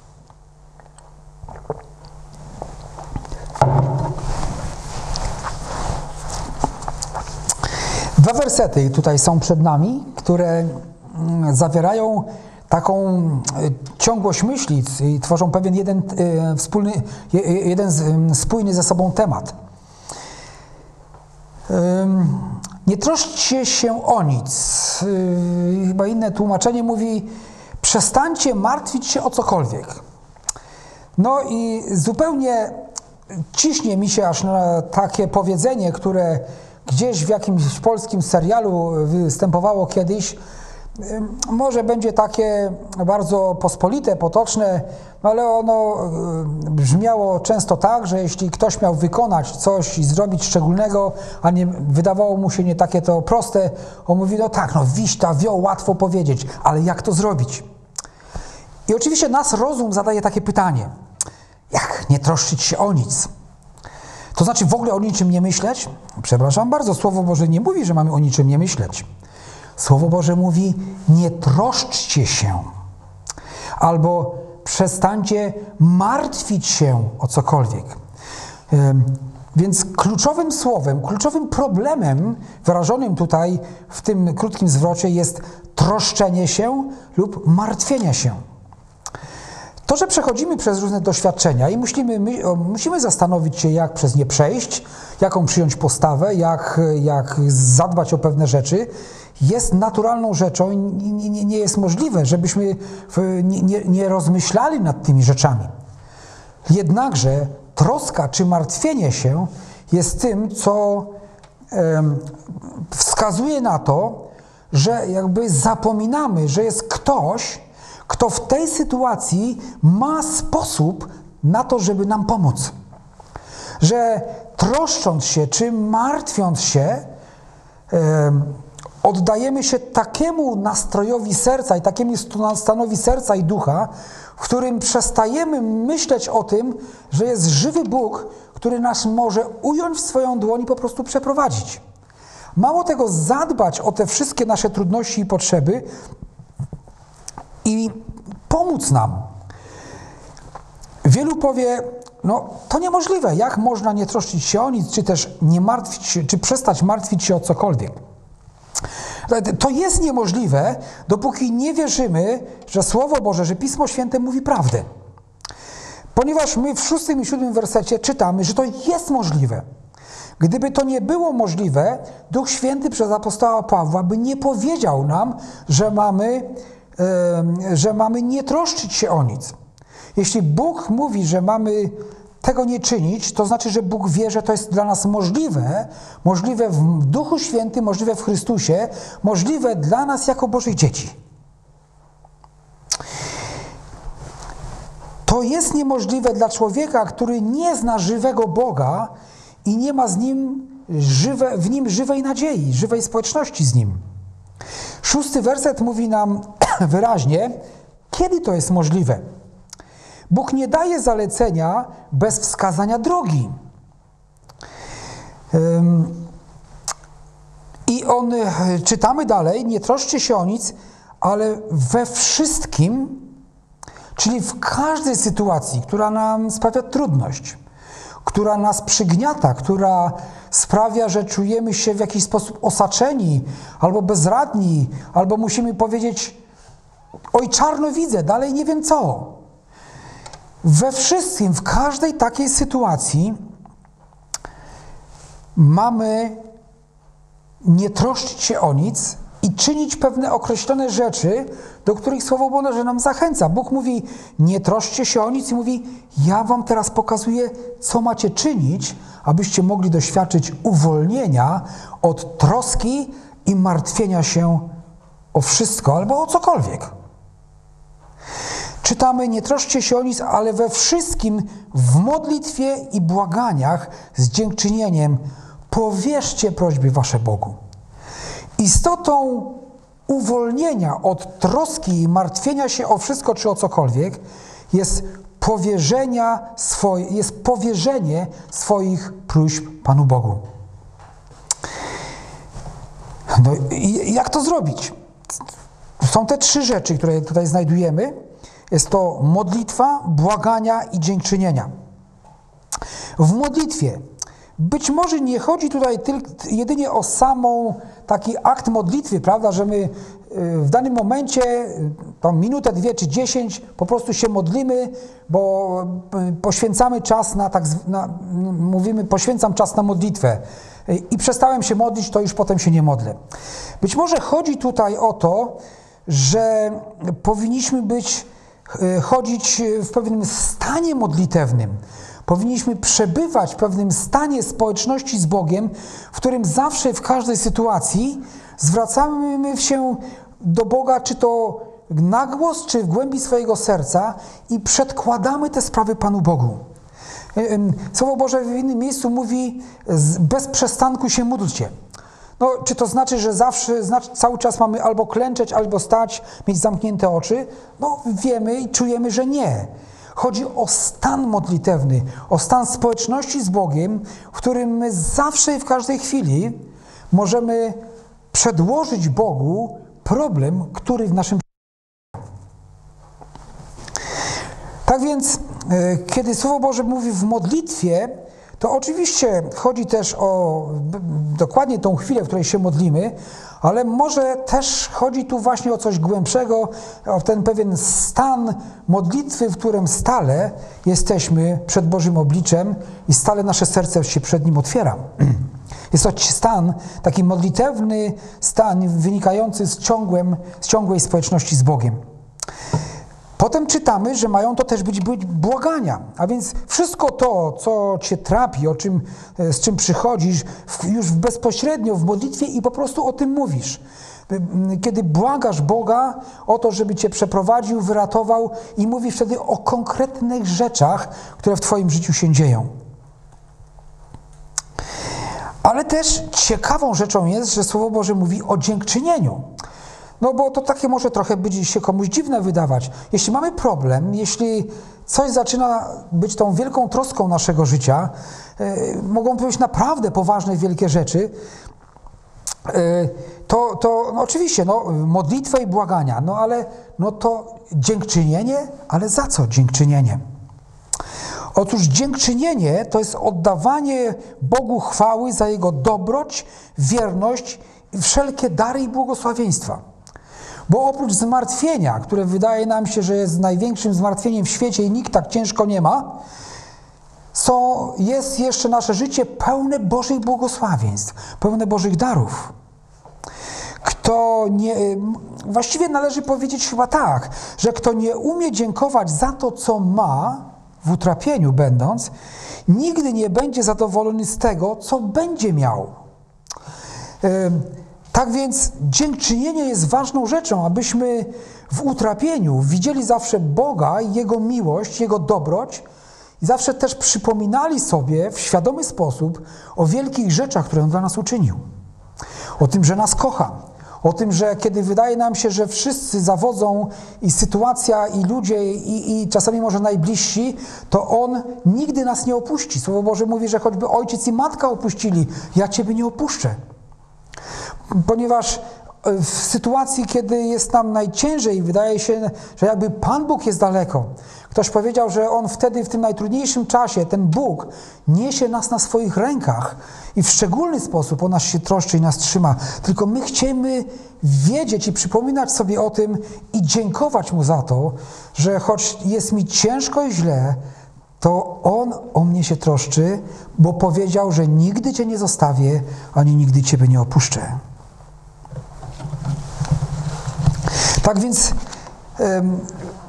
Dwa wersety tutaj są przed nami, które zawierają taką ciągłość myśli i tworzą pewien jeden wspólny, jeden spójny ze sobą temat. Nie troszczcie się o nic. Chyba inne tłumaczenie mówi, przestańcie martwić się o cokolwiek. No i zupełnie ciśnie mi się aż na takie powiedzenie, które gdzieś w jakimś polskim serialu występowało kiedyś. Może będzie takie bardzo pospolite, potoczne, ale ono brzmiało często tak, że jeśli ktoś miał wykonać coś i zrobić szczególnego, a nie wydawało mu się nie takie to proste, on mówi, no tak, no wiśta, wioł, łatwo powiedzieć, ale jak to zrobić? I oczywiście nas rozum zadaje takie pytanie, jak nie troszczyć się o nic? To znaczy w ogóle o niczym nie myśleć? Przepraszam bardzo, Słowo Boże nie mówi, że mamy o niczym nie myśleć. Słowo Boże mówi, nie troszczcie się, albo przestańcie martwić się o cokolwiek. Więc kluczowym słowem, kluczowym problemem wyrażonym tutaj w tym krótkim zwrocie jest troszczenie się lub martwienie się. To, że przechodzimy przez różne doświadczenia i musimy, my, musimy zastanowić się, jak przez nie przejść, jaką przyjąć postawę, jak, jak zadbać o pewne rzeczy, jest naturalną rzeczą i nie, nie, nie jest możliwe, żebyśmy nie, nie, nie rozmyślali nad tymi rzeczami. Jednakże troska czy martwienie się jest tym, co em, wskazuje na to, że jakby zapominamy, że jest ktoś, kto w tej sytuacji ma sposób na to, żeby nam pomóc. Że troszcząc się czy martwiąc się, em, oddajemy się takiemu nastrojowi serca i takiemu stanowi serca i ducha, w którym przestajemy myśleć o tym, że jest żywy Bóg, który nas może ująć w swoją dłoń i po prostu przeprowadzić. Mało tego, zadbać o te wszystkie nasze trudności i potrzeby i pomóc nam. Wielu powie, no to niemożliwe, jak można nie troszczyć się o nic, czy też nie martwić się, czy przestać martwić się o cokolwiek. To jest niemożliwe, dopóki nie wierzymy, że Słowo Boże, że Pismo Święte mówi prawdę. Ponieważ my w szóstym i siódmym wersecie czytamy, że to jest możliwe. Gdyby to nie było możliwe, Duch Święty przez apostoła Pawła by nie powiedział nam, że mamy, e, że mamy nie troszczyć się o nic. Jeśli Bóg mówi, że mamy tego nie czynić, to znaczy, że Bóg wie, że to jest dla nas możliwe, możliwe w Duchu Świętym, możliwe w Chrystusie, możliwe dla nas jako Bożych dzieci. To jest niemożliwe dla człowieka, który nie zna żywego Boga i nie ma z nim żywe, w nim żywej nadziei, żywej społeczności z nim. Szósty werset mówi nam wyraźnie, kiedy to jest możliwe. Bóg nie daje zalecenia bez wskazania drogi. I on, czytamy dalej, nie troszczcie się o nic, ale we wszystkim, czyli w każdej sytuacji, która nam sprawia trudność, która nas przygniata, która sprawia, że czujemy się w jakiś sposób osaczeni, albo bezradni, albo musimy powiedzieć, oj, czarno widzę, dalej nie wiem co. We wszystkim, w każdej takiej sytuacji mamy nie troszczyć się o nic i czynić pewne określone rzeczy, do których Słowo Boże nam zachęca. Bóg mówi, nie troszczcie się o nic i mówi, ja wam teraz pokazuję, co macie czynić, abyście mogli doświadczyć uwolnienia od troski i martwienia się o wszystko albo o cokolwiek. Czytamy, nie troszczcie się o nic, ale we wszystkim w modlitwie i błaganiach z dziękczynieniem powierzcie prośby wasze Bogu. Istotą uwolnienia od troski i martwienia się o wszystko czy o cokolwiek jest, powierzenia swoje, jest powierzenie swoich próśb Panu Bogu. No i jak to zrobić? Są te trzy rzeczy, które tutaj znajdujemy. Jest to modlitwa, błagania i dziękczynienia. W modlitwie być może nie chodzi tutaj tylko jedynie o samą taki akt modlitwy, prawda, że my w danym momencie, tam minutę, dwie czy dziesięć, po prostu się modlimy, bo poświęcamy czas na tak, na, mówimy, poświęcam czas na modlitwę i przestałem się modlić, to już potem się nie modlę. Być może chodzi tutaj o to, że powinniśmy być, chodzić w pewnym stanie modlitewnym. Powinniśmy przebywać w pewnym stanie społeczności z Bogiem, w którym zawsze, w każdej sytuacji zwracamy się do Boga, czy to na głos, czy w głębi swojego serca i przedkładamy te sprawy Panu Bogu. Słowo Boże w innym miejscu mówi, bez przestanku się módlcie. No, czy to znaczy, że zawsze, znaczy, cały czas mamy albo klęczeć, albo stać, mieć zamknięte oczy? No, wiemy i czujemy, że nie. Chodzi o stan modlitewny, o stan społeczności z Bogiem, w którym my zawsze i w każdej chwili możemy przedłożyć Bogu problem, który w naszym Tak więc, kiedy Słowo Boże mówi w modlitwie, to oczywiście chodzi też o dokładnie tą chwilę, w której się modlimy, ale może też chodzi tu właśnie o coś głębszego, o ten pewien stan modlitwy, w którym stale jesteśmy przed Bożym obliczem i stale nasze serce się przed Nim otwiera. Jest to stan, taki modlitewny stan wynikający z, ciągłym, z ciągłej społeczności z Bogiem. Potem czytamy, że mają to też być błagania, a więc wszystko to, co Cię trapi, o czym, z czym przychodzisz, już bezpośrednio w modlitwie i po prostu o tym mówisz. Kiedy błagasz Boga o to, żeby Cię przeprowadził, wyratował i mówisz wtedy o konkretnych rzeczach, które w Twoim życiu się dzieją. Ale też ciekawą rzeczą jest, że Słowo Boże mówi o dziękczynieniu. No bo to takie może trochę być się komuś dziwne wydawać. Jeśli mamy problem, jeśli coś zaczyna być tą wielką troską naszego życia, yy, mogą być naprawdę poważne, wielkie rzeczy, yy, to, to no oczywiście no, modlitwa i błagania, no ale no to dziękczynienie, ale za co dziękczynienie? Otóż dziękczynienie to jest oddawanie Bogu chwały za Jego dobroć, wierność i wszelkie dary i błogosławieństwa. Bo oprócz zmartwienia, które wydaje nam się, że jest największym zmartwieniem w świecie i nikt tak ciężko nie ma, są, jest jeszcze nasze życie pełne Bożych błogosławieństw, pełne Bożych darów. Kto nie, właściwie należy powiedzieć chyba tak, że kto nie umie dziękować za to, co ma, w utrapieniu będąc, nigdy nie będzie zadowolony z tego, co będzie miał. Tak więc dziękczynienie jest ważną rzeczą, abyśmy w utrapieniu widzieli zawsze Boga i Jego miłość, Jego dobroć i zawsze też przypominali sobie w świadomy sposób o wielkich rzeczach, które On dla nas uczynił. O tym, że nas kocha. O tym, że kiedy wydaje nam się, że wszyscy zawodzą i sytuacja, i ludzie, i, i czasami może najbliżsi, to On nigdy nas nie opuści. Słowo Boże mówi, że choćby ojciec i matka opuścili, ja Ciebie nie opuszczę. Ponieważ w sytuacji, kiedy jest nam najciężej, wydaje się, że jakby Pan Bóg jest daleko. Ktoś powiedział, że On wtedy w tym najtrudniejszym czasie, ten Bóg, niesie nas na swoich rękach i w szczególny sposób o nas się troszczy i nas trzyma. Tylko my chcemy wiedzieć i przypominać sobie o tym i dziękować Mu za to, że choć jest mi ciężko i źle, to On o mnie się troszczy, bo powiedział, że nigdy Cię nie zostawię, ani nigdy Ciebie nie opuszczę. Tak więc um,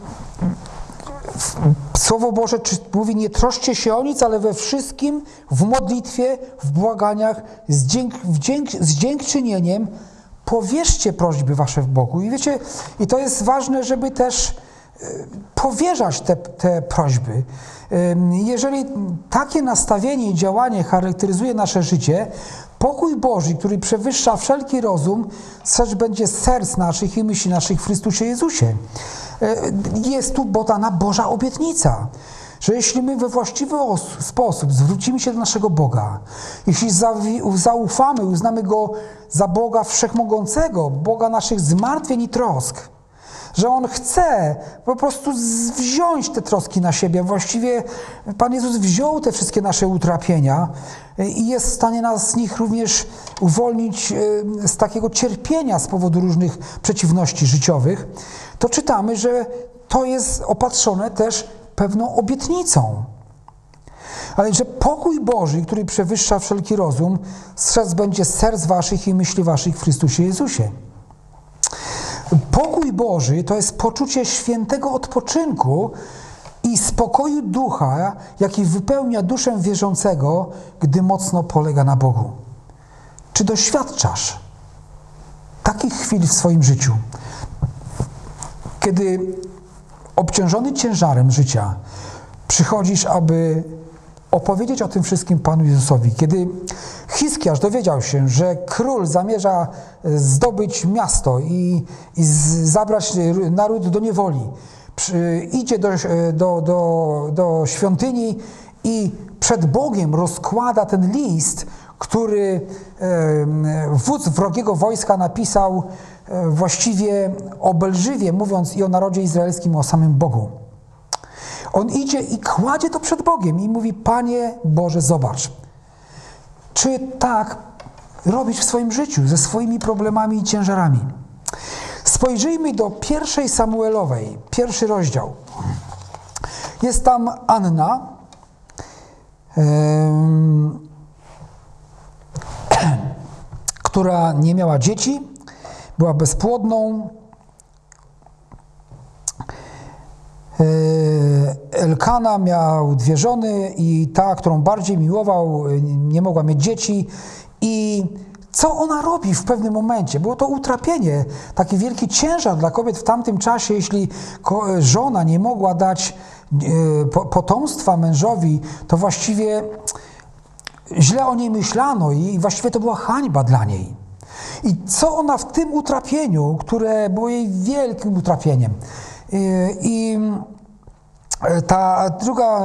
Słowo Boże mówi, nie troszcie się o nic, ale we wszystkim, w modlitwie, w błaganiach, z, dzięk, w dzięk, z dziękczynieniem powierzcie prośby wasze w Bogu. I wiecie, i to jest ważne, żeby też powierzać te, te prośby. Jeżeli takie nastawienie i działanie charakteryzuje nasze życie, pokój Boży, który przewyższa wszelki rozum, też będzie z serc naszych i myśli naszych w Chrystusie Jezusie. Jest tu podana Boża obietnica, że jeśli my we właściwy sposób zwrócimy się do naszego Boga, jeśli zaufamy, uznamy Go za Boga Wszechmogącego, Boga naszych zmartwień i trosk, że On chce po prostu wziąć te troski na siebie. Właściwie Pan Jezus wziął te wszystkie nasze utrapienia i jest w stanie nas z nich również uwolnić z takiego cierpienia z powodu różnych przeciwności życiowych. To czytamy, że to jest opatrzone też pewną obietnicą. Ale że pokój Boży, który przewyższa wszelki rozum, strzec będzie z serc waszych i myśli waszych w Chrystusie Jezusie. Pokój Boży to jest poczucie świętego odpoczynku i spokoju ducha, jaki wypełnia duszę wierzącego, gdy mocno polega na Bogu. Czy doświadczasz takich chwil w swoim życiu, kiedy obciążony ciężarem życia przychodzisz, aby opowiedzieć o tym wszystkim Panu Jezusowi? Kiedy Hiskiarz dowiedział się, że król zamierza zdobyć miasto i, i zabrać naród do niewoli, przy, idzie do, do, do, do świątyni i przed Bogiem rozkłada ten list, który wódz wrogiego wojska napisał właściwie obelżywie, mówiąc i o narodzie izraelskim, i o samym Bogu. On idzie i kładzie to przed Bogiem i mówi: Panie Boże, zobacz, czy tak robisz w swoim życiu, ze swoimi problemami i ciężarami. Spojrzyjmy do pierwszej Samuelowej, pierwszy rozdział. Jest tam Anna, yy, która nie miała dzieci, była bezpłodną. Elkana miał dwie żony i ta, którą bardziej miłował, nie mogła mieć dzieci. I co ona robi w pewnym momencie? Było to utrapienie, taki wielki ciężar dla kobiet w tamtym czasie, jeśli żona nie mogła dać potomstwa mężowi, to właściwie źle o niej myślano i właściwie to była hańba dla niej. I co ona w tym utrapieniu, które było jej wielkim utrapieniem, i ta druga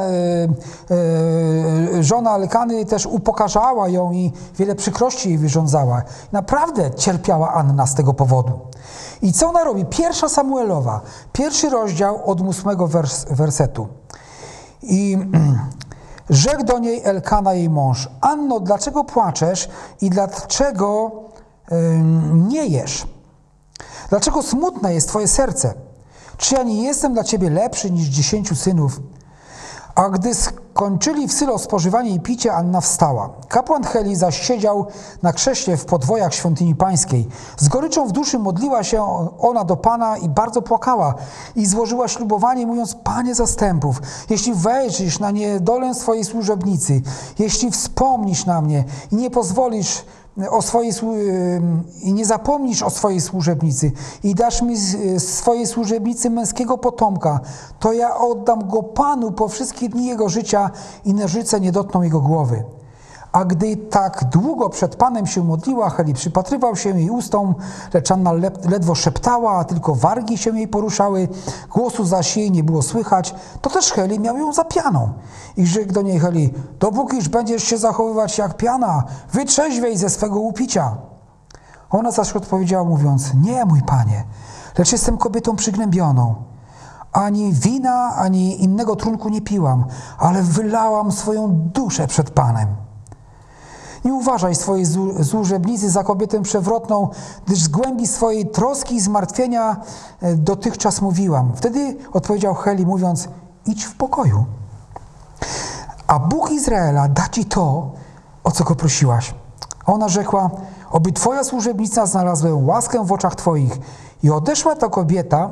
żona Elkany też upokarzała ją i wiele przykrości jej wyrządzała. Naprawdę cierpiała Anna z tego powodu. I co ona robi? Pierwsza Samuelowa, pierwszy rozdział od ósmego wers wersetu. I rzekł do niej Elkana, jej mąż: Anno, dlaczego płaczesz i dlaczego ym, nie jesz? Dlaczego smutne jest twoje serce? Czy ja nie jestem dla ciebie lepszy niż dziesięciu synów? A gdy skończyli w Sylo spożywanie i picie, Anna wstała. Kapłan Heli zaś siedział na krześle w podwojach świątyni pańskiej. Z goryczą w duszy modliła się ona do Pana i bardzo płakała. I złożyła ślubowanie, mówiąc: Panie zastępów, jeśli wejrzysz na niedolę swojej służebnicy, jeśli wspomnisz na mnie i nie pozwolisz o swojej, i nie zapomnisz o swojej służebnicy i dasz mi swojej służebnicy męskiego potomka, to ja oddam go Panu po wszystkie dni jego życia i nożyce nie dotkną jego głowy. A gdy tak długo przed Panem się modliła, Heli przypatrywał się jej ustom, lecz Anna ledwo szeptała, a tylko wargi się jej poruszały, głosu zaś jej nie było słychać, to też Heli miał ją za pianą. I rzekł do niej Heli: dopókiż będziesz się zachowywać jak piana, wytrzeźwiej ze swego upicia. Ona zaś odpowiedziała, mówiąc: nie, mój Panie, lecz jestem kobietą przygnębioną. Ani wina, ani innego trunku nie piłam, ale wylałam swoją duszę przed Panem. Nie uważaj swojej służebnicy za kobietę przewrotną, gdyż z głębi swojej troski i zmartwienia dotychczas mówiłam. Wtedy odpowiedział Heli, mówiąc: idź w pokoju, a Bóg Izraela da ci to, o co go prosiłaś. A ona rzekła: oby twoja służebnica znalazła łaskę w oczach twoich. I odeszła ta kobieta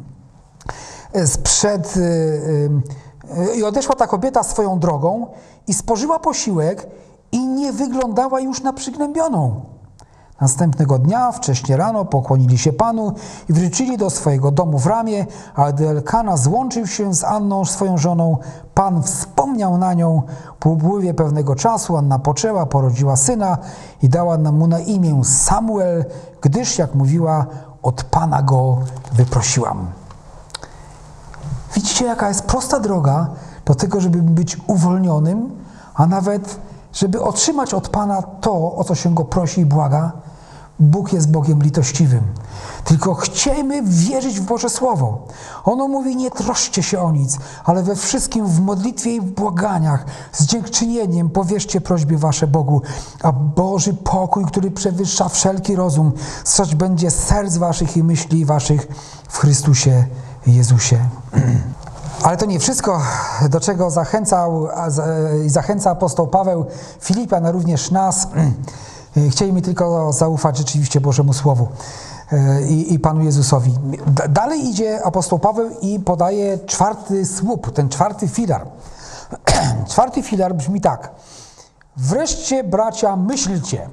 sprzed, i odeszła ta kobieta swoją drogą i spożyła posiłek i nie wyglądała już na przygnębioną. Następnego dnia, wcześnie rano, pokłonili się Panu i wrócili do swojego domu w Ramie, a gdy Elkana złączył się z Anną, swoją żoną, Pan wspomniał na nią. Po upływie pewnego czasu Anna poczęła, porodziła syna i dała mu na imię Samuel, gdyż, jak mówiła, od Pana go wyprosiłam. Widzicie, jaka jest prosta droga do tego, żeby być uwolnionym, a nawet żeby otrzymać od Pana to, o co się Go prosi i błaga. Bóg jest Bogiem litościwym. Tylko chciejmy wierzyć w Boże Słowo. Ono mówi: nie troszcie się o nic, ale we wszystkim w modlitwie i w błaganiach z dziękczynieniem powierzcie prośby wasze Bogu, a Boży pokój, który przewyższa wszelki rozum, strzeż będzie serc waszych i myśli waszych w Chrystusie Jezusie. Ale to nie wszystko, do czego zachęcał i zachęca apostoł Paweł Filipian, a również nas. Chcielibyśmy tylko zaufać rzeczywiście Bożemu Słowu i, i Panu Jezusowi. Dalej idzie apostoł Paweł i podaje czwarty słup, ten czwarty filar. Czwarty filar brzmi tak: wreszcie, bracia, myślcie.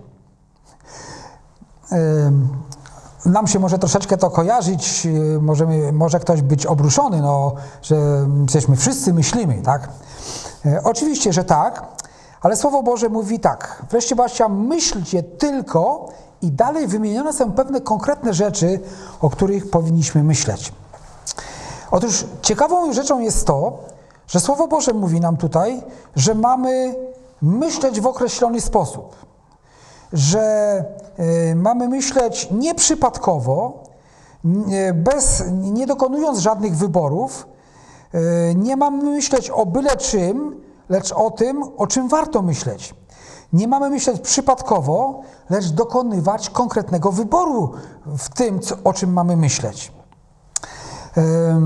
Nam się może troszeczkę to kojarzyć, możemy, może ktoś być obruszony, no, że przecież my wszyscy myślimy, tak? E, oczywiście, że tak, ale Słowo Boże mówi tak: wreszcie, bracia, myślcie tylko, i dalej wymienione są pewne konkretne rzeczy, o których powinniśmy myśleć. Otóż ciekawą rzeczą jest to, że Słowo Boże mówi nam tutaj, że mamy myśleć w określony sposób, że y, mamy myśleć nieprzypadkowo, y, bez, nie dokonując żadnych wyborów, y, nie mamy myśleć o byle czym, lecz o tym, o czym warto myśleć. Nie mamy myśleć przypadkowo, lecz dokonywać konkretnego wyboru w tym, co, o czym mamy myśleć. Y,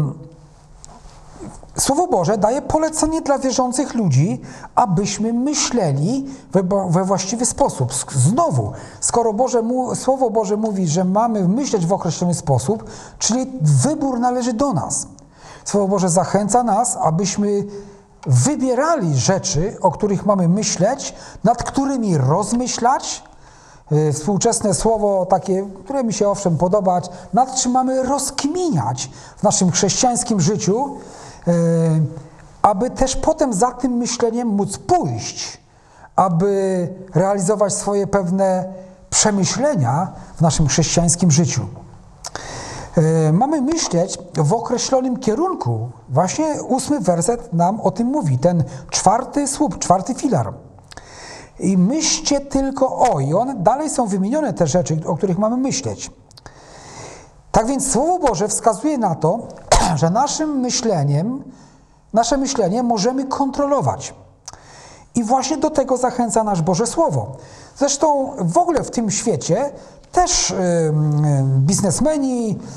Słowo Boże daje polecenie dla wierzących ludzi, abyśmy myśleli we, we właściwy sposób. Znowu, skoro Boże, Słowo Boże mówi, że mamy myśleć w określony sposób, czyli wybór należy do nas. Słowo Boże zachęca nas, abyśmy wybierali rzeczy, o których mamy myśleć, nad którymi rozmyślać. Współczesne słowo takie, które mi się owszem podoba, nad czym mamy rozkminiać w naszym chrześcijańskim życiu, aby też potem za tym myśleniem móc pójść, aby realizować swoje pewne przemyślenia w naszym chrześcijańskim życiu. Mamy myśleć w określonym kierunku. Właśnie ósmy werset nam o tym mówi, ten czwarty słup, czwarty filar. I myślcie tylko o, i one dalej są wymienione te rzeczy, o których mamy myśleć. Tak więc Słowo Boże wskazuje na to, że naszym myśleniem, nasze myślenie możemy kontrolować. I właśnie do tego zachęca nas Boże Słowo. Zresztą w ogóle w tym świecie też yy, biznesmeni, yy,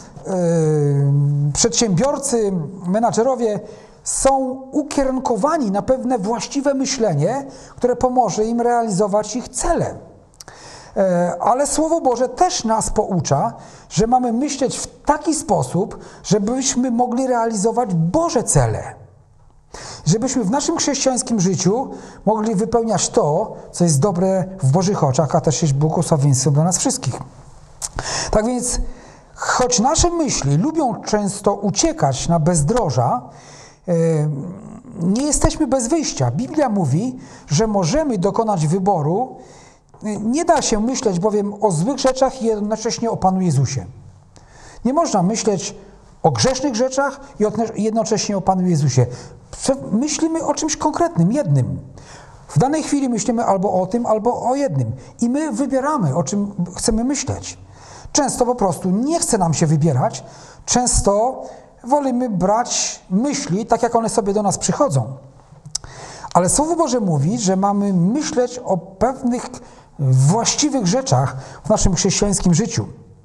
przedsiębiorcy, menadżerowie są ukierunkowani na pewne właściwe myślenie, które pomoże im realizować ich cele. Ale Słowo Boże też nas poucza, że mamy myśleć w taki sposób, żebyśmy mogli realizować Boże cele. Żebyśmy w naszym chrześcijańskim życiu mogli wypełniać to, co jest dobre w Bożych oczach, a też jest błogosławieństwem dla nas wszystkich. Tak więc, choć nasze myśli lubią często uciekać na bezdroża, nie jesteśmy bez wyjścia. Biblia mówi, że możemy dokonać wyboru. Nie da się myśleć bowiem o złych rzeczach i jednocześnie o Panu Jezusie. Nie można myśleć o grzesznych rzeczach i jednocześnie o Panu Jezusie. Myślimy o czymś konkretnym, jednym. W danej chwili myślimy albo o tym, albo o jednym. I my wybieramy, o czym chcemy myśleć. Często po prostu nie chce nam się wybierać. Często wolimy brać myśli, tak jak one sobie do nas przychodzą. Ale Słowo Boże mówi, że mamy myśleć o pewnych właściwych rzeczach w naszym chrześcijańskim życiu.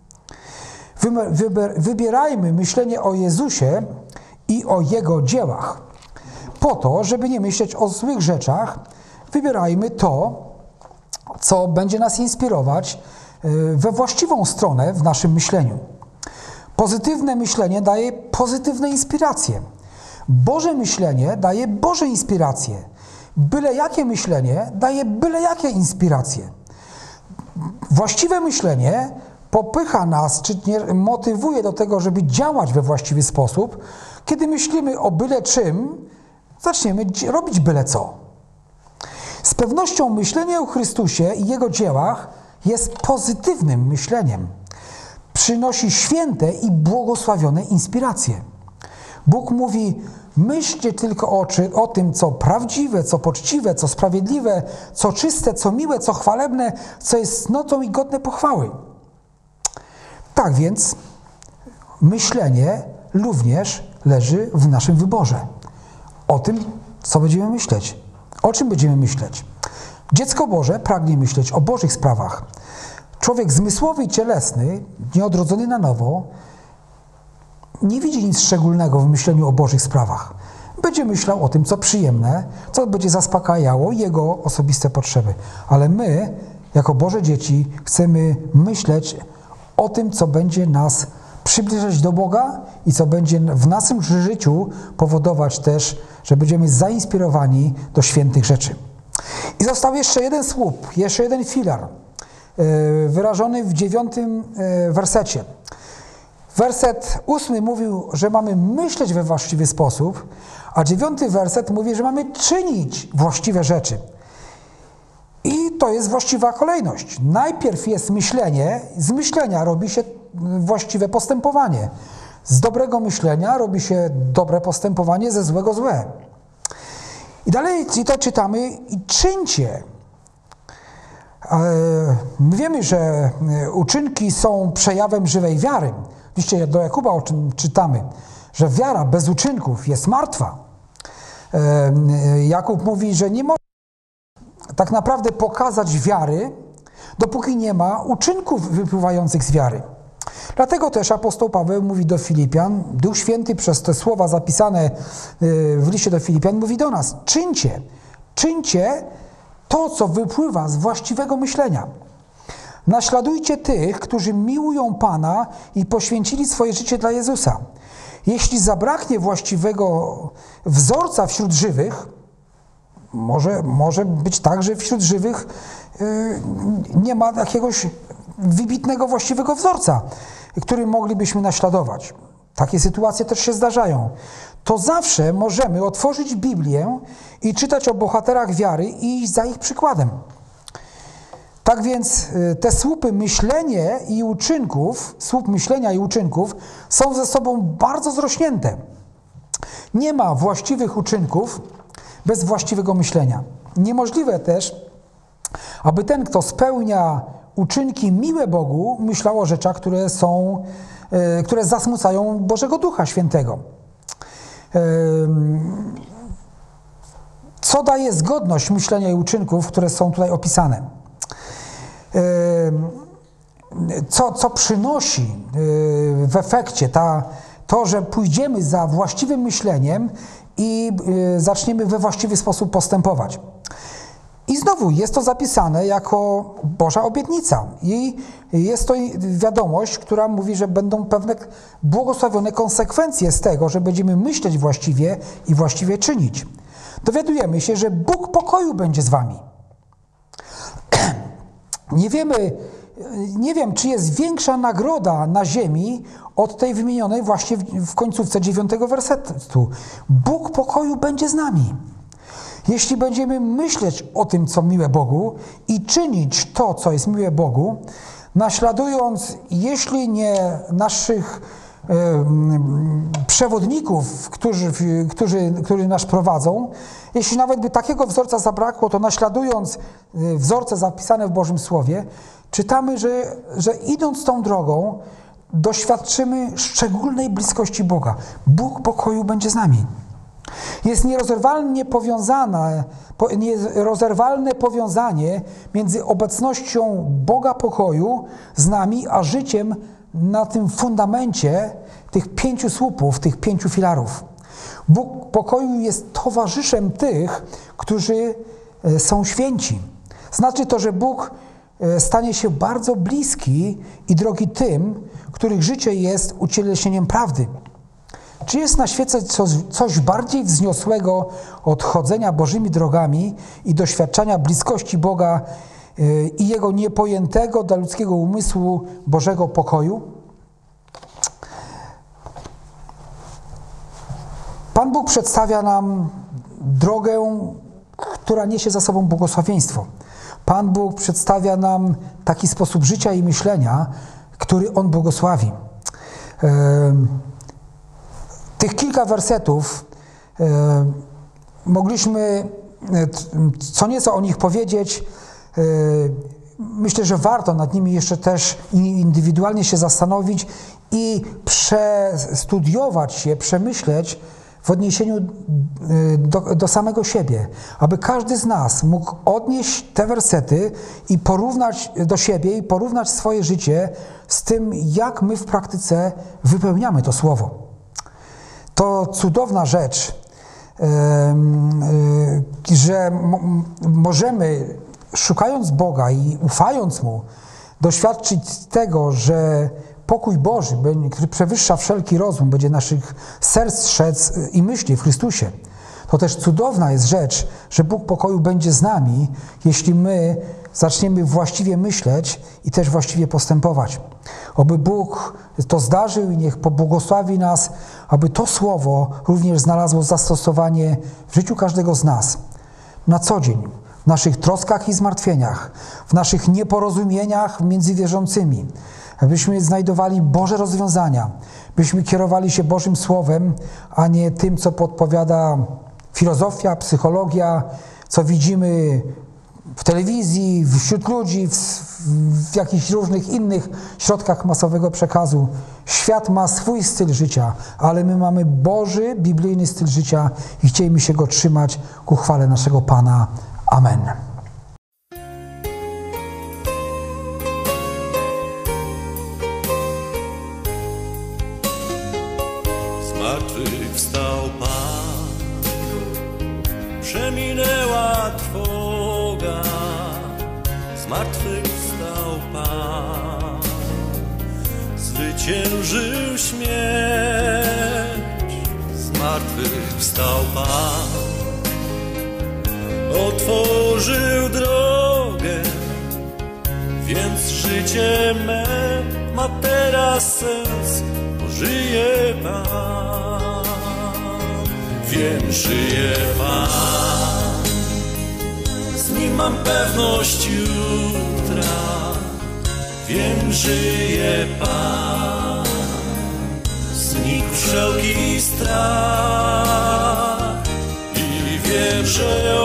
Wybierajmy myślenie o Jezusie i o Jego dziełach. Po to, żeby nie myśleć o złych rzeczach, wybierajmy to, co będzie nas inspirować we właściwą stronę w naszym myśleniu. Pozytywne myślenie daje pozytywne inspiracje. Boże myślenie daje Boże inspiracje. Byle jakie myślenie daje byle jakie inspiracje. Właściwe myślenie popycha nas, czy motywuje do tego, żeby działać we właściwy sposób. Kiedy myślimy o byle czym, zaczniemy robić byle co. Z pewnością myślenie o Chrystusie i Jego dziełach jest pozytywnym myśleniem. Przynosi święte i błogosławione inspiracje. Bóg mówi, myślcie tylko o, czy, o tym, co prawdziwe, co poczciwe, co sprawiedliwe, co czyste, co miłe, co chwalebne, co jest cnotą i godne pochwały. Tak więc myślenie również leży w naszym wyborze. O tym, co będziemy myśleć. O czym będziemy myśleć? Dziecko Boże pragnie myśleć o Bożych sprawach. Człowiek zmysłowy i cielesny, nieodrodzony na nowo, nie widzi nic szczególnego w myśleniu o Bożych sprawach. Będzie myślał o tym, co przyjemne, co będzie zaspokajało jego osobiste potrzeby. Ale my, jako Boże dzieci, chcemy myśleć o tym, co będzie nas przybliżać do Boga i co będzie w naszym życiu powodować też, że będziemy zainspirowani do świętych rzeczy. I został jeszcze jeden słup, jeszcze jeden filar, wyrażony w dziewiątym wersecie. Werset ósmy mówił, że mamy myśleć we właściwy sposób, a dziewiąty werset mówi, że mamy czynić właściwe rzeczy. I to jest właściwa kolejność. Najpierw jest myślenie, z myślenia robi się właściwe postępowanie. Z dobrego myślenia robi się dobre postępowanie, ze złego złe. I dalej i to czytamy, i czyńcie. My wiemy, że uczynki są przejawem żywej wiary. W liście do Jakuba o czym czytamy, że wiara bez uczynków jest martwa. Jakub mówi, że nie może tak naprawdę pokazać wiary, dopóki nie ma uczynków wypływających z wiary. Dlatego też apostoł Paweł mówi do Filipian, Duch Święty przez te słowa zapisane w liście do Filipian mówi do nas, czyńcie, czyńcie to, co wypływa z właściwego myślenia. Naśladujcie tych, którzy miłują Pana i poświęcili swoje życie dla Jezusa. Jeśli zabraknie właściwego wzorca wśród żywych, może, może być tak, że wśród żywych yy, nie ma jakiegoś wybitnego, właściwego wzorca, który moglibyśmy naśladować. Takie sytuacje też się zdarzają. To zawsze możemy otworzyć Biblię i czytać o bohaterach wiary i iść za ich przykładem. Tak więc te słupy myślenia i uczynków, słup myślenia i uczynków są ze sobą bardzo zrośnięte. Nie ma właściwych uczynków bez właściwego myślenia. Niemożliwe też, aby ten, kto spełnia uczynki miłe Bogu, myślał o rzeczach, które są, które zasmucają Bożego Ducha Świętego. Co daje zgodność myślenia i uczynków, które są tutaj opisane? Co, co przynosi w efekcie ta, to, że pójdziemy za właściwym myśleniem i zaczniemy we właściwy sposób postępować. I znowu jest to zapisane jako Boża obietnica i jest to wiadomość, która mówi, że będą pewne błogosławione konsekwencje z tego, że będziemy myśleć właściwie i właściwie czynić. Dowiadujemy się, że Bóg pokoju będzie z wami. Nie wiemy, nie wiem, czy jest większa nagroda na ziemi od tej wymienionej właśnie w końcówce dziewiątego wersetu. Bóg pokoju będzie z nami. Jeśli będziemy myśleć o tym, co miłe Bogu i czynić to, co jest miłe Bogu, naśladując, jeśli nie naszych e, przewodników, którzy, którzy, którzy nas prowadzą, jeśli nawet by takiego wzorca zabrakło, to naśladując wzorce zapisane w Bożym Słowie, czytamy, że, że idąc tą drogą, doświadczymy szczególnej bliskości Boga. Bóg pokoju będzie z nami. Jest nierozerwalnie powiązane, nierozerwalne powiązanie między obecnością Boga pokoju z nami, a życiem na tym fundamencie tych pięciu słupów, tych pięciu filarów. Bóg pokoju jest towarzyszem tych, którzy są święci. Znaczy to, że Bóg stanie się bardzo bliski i drogi tym, których życie jest ucieleśnieniem prawdy. Czy jest na świecie coś, coś bardziej wzniosłego od chodzenia Bożymi drogami i doświadczania bliskości Boga yy, i Jego niepojętego dla ludzkiego umysłu Bożego pokoju? Pan Bóg przedstawia nam drogę, która niesie za sobą błogosławieństwo. Pan Bóg przedstawia nam taki sposób życia i myślenia, który On błogosławi. Yy, Tych kilka wersetów e, mogliśmy co nieco o nich powiedzieć. E, myślę, że warto nad nimi jeszcze też indywidualnie się zastanowić i przestudiować je, przemyśleć w odniesieniu do, do samego siebie, aby każdy z nas mógł odnieść te wersety i porównać do siebie i porównać swoje życie z tym, jak my w praktyce wypełniamy to słowo. To cudowna rzecz, że możemy, szukając Boga i ufając Mu, doświadczyć tego, że pokój Boży, który przewyższa wszelki rozum, będzie naszych serc strzec i myśli w Chrystusie. To też cudowna jest rzecz, że Bóg pokoju będzie z nami, jeśli my zaczniemy właściwie myśleć i też właściwie postępować. Oby Bóg to zdarzył i niech pobłogosławi nas, aby to słowo również znalazło zastosowanie w życiu każdego z nas. Na co dzień, w naszych troskach i zmartwieniach, w naszych nieporozumieniach między wierzącymi, abyśmy znajdowali Boże rozwiązania, byśmy kierowali się Bożym Słowem, a nie tym, co podpowiada filozofia, psychologia, co widzimy w telewizji, wśród ludzi, w, w jakichś różnych innych środkach masowego przekazu. Świat ma swój styl życia, ale my mamy Boży, biblijny styl życia i chcielibyśmy się go trzymać ku chwale naszego Pana. Amen. Zmartwychwstał Pan, przeminęła trwoga. Zmartwychwstał Pan, zwyciężył śmierć. Zmartwychwstał Pan, otworzył drogę, więc życie me ma teraz sens, bo żyje Pan. Wiem, żyje Pan, z Nim mam pewność jutra. Wiem, żyje Pan, znikł wszelki strach i wiem, że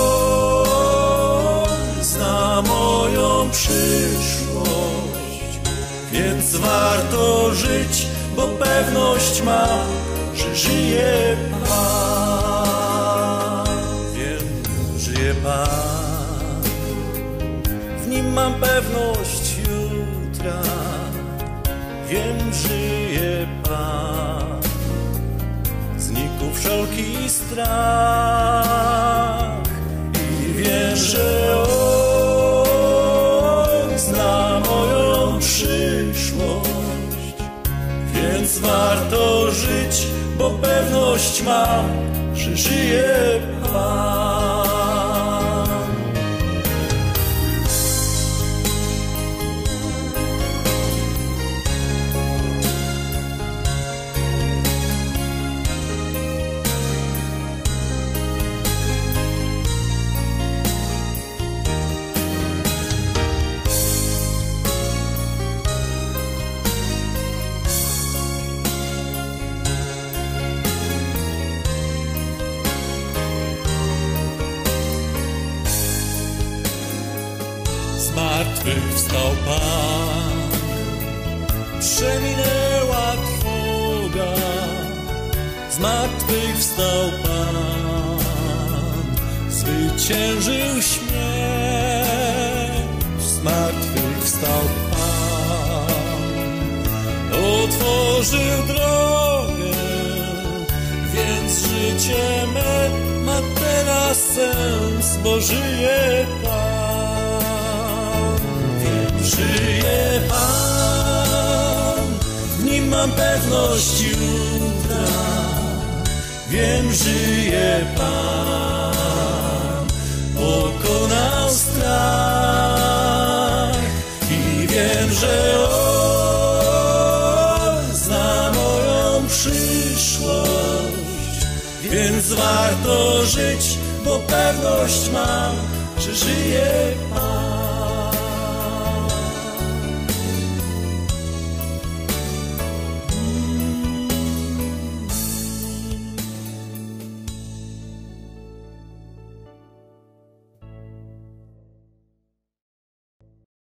On zna moją przyszłość, więc warto żyć, bo pewność mam, że żyje Pan. Wiem, żyje Pan, w Nim mam pewność jutra. Wiem, żyje Pan, znikł wszelki strach i wiem, że On zna moją przyszłość, więc warto żyć, bo pewność mam, że żyje Pan. Zmartwychwstał Pan, przeminęła trwoga. Zmartwychwstał Pan, zwyciężył śmierć. Zmartwychwstał Pan, otworzył drogę, więc życie me ma teraz sens, bo żyje Pan. Żyje Pan, w Nim mam pewność jutra. Wiem, żyje Pan, pokonał strach i wiem, że On zna moją przyszłość, więc warto żyć, bo pewność mam, że żyje Pan.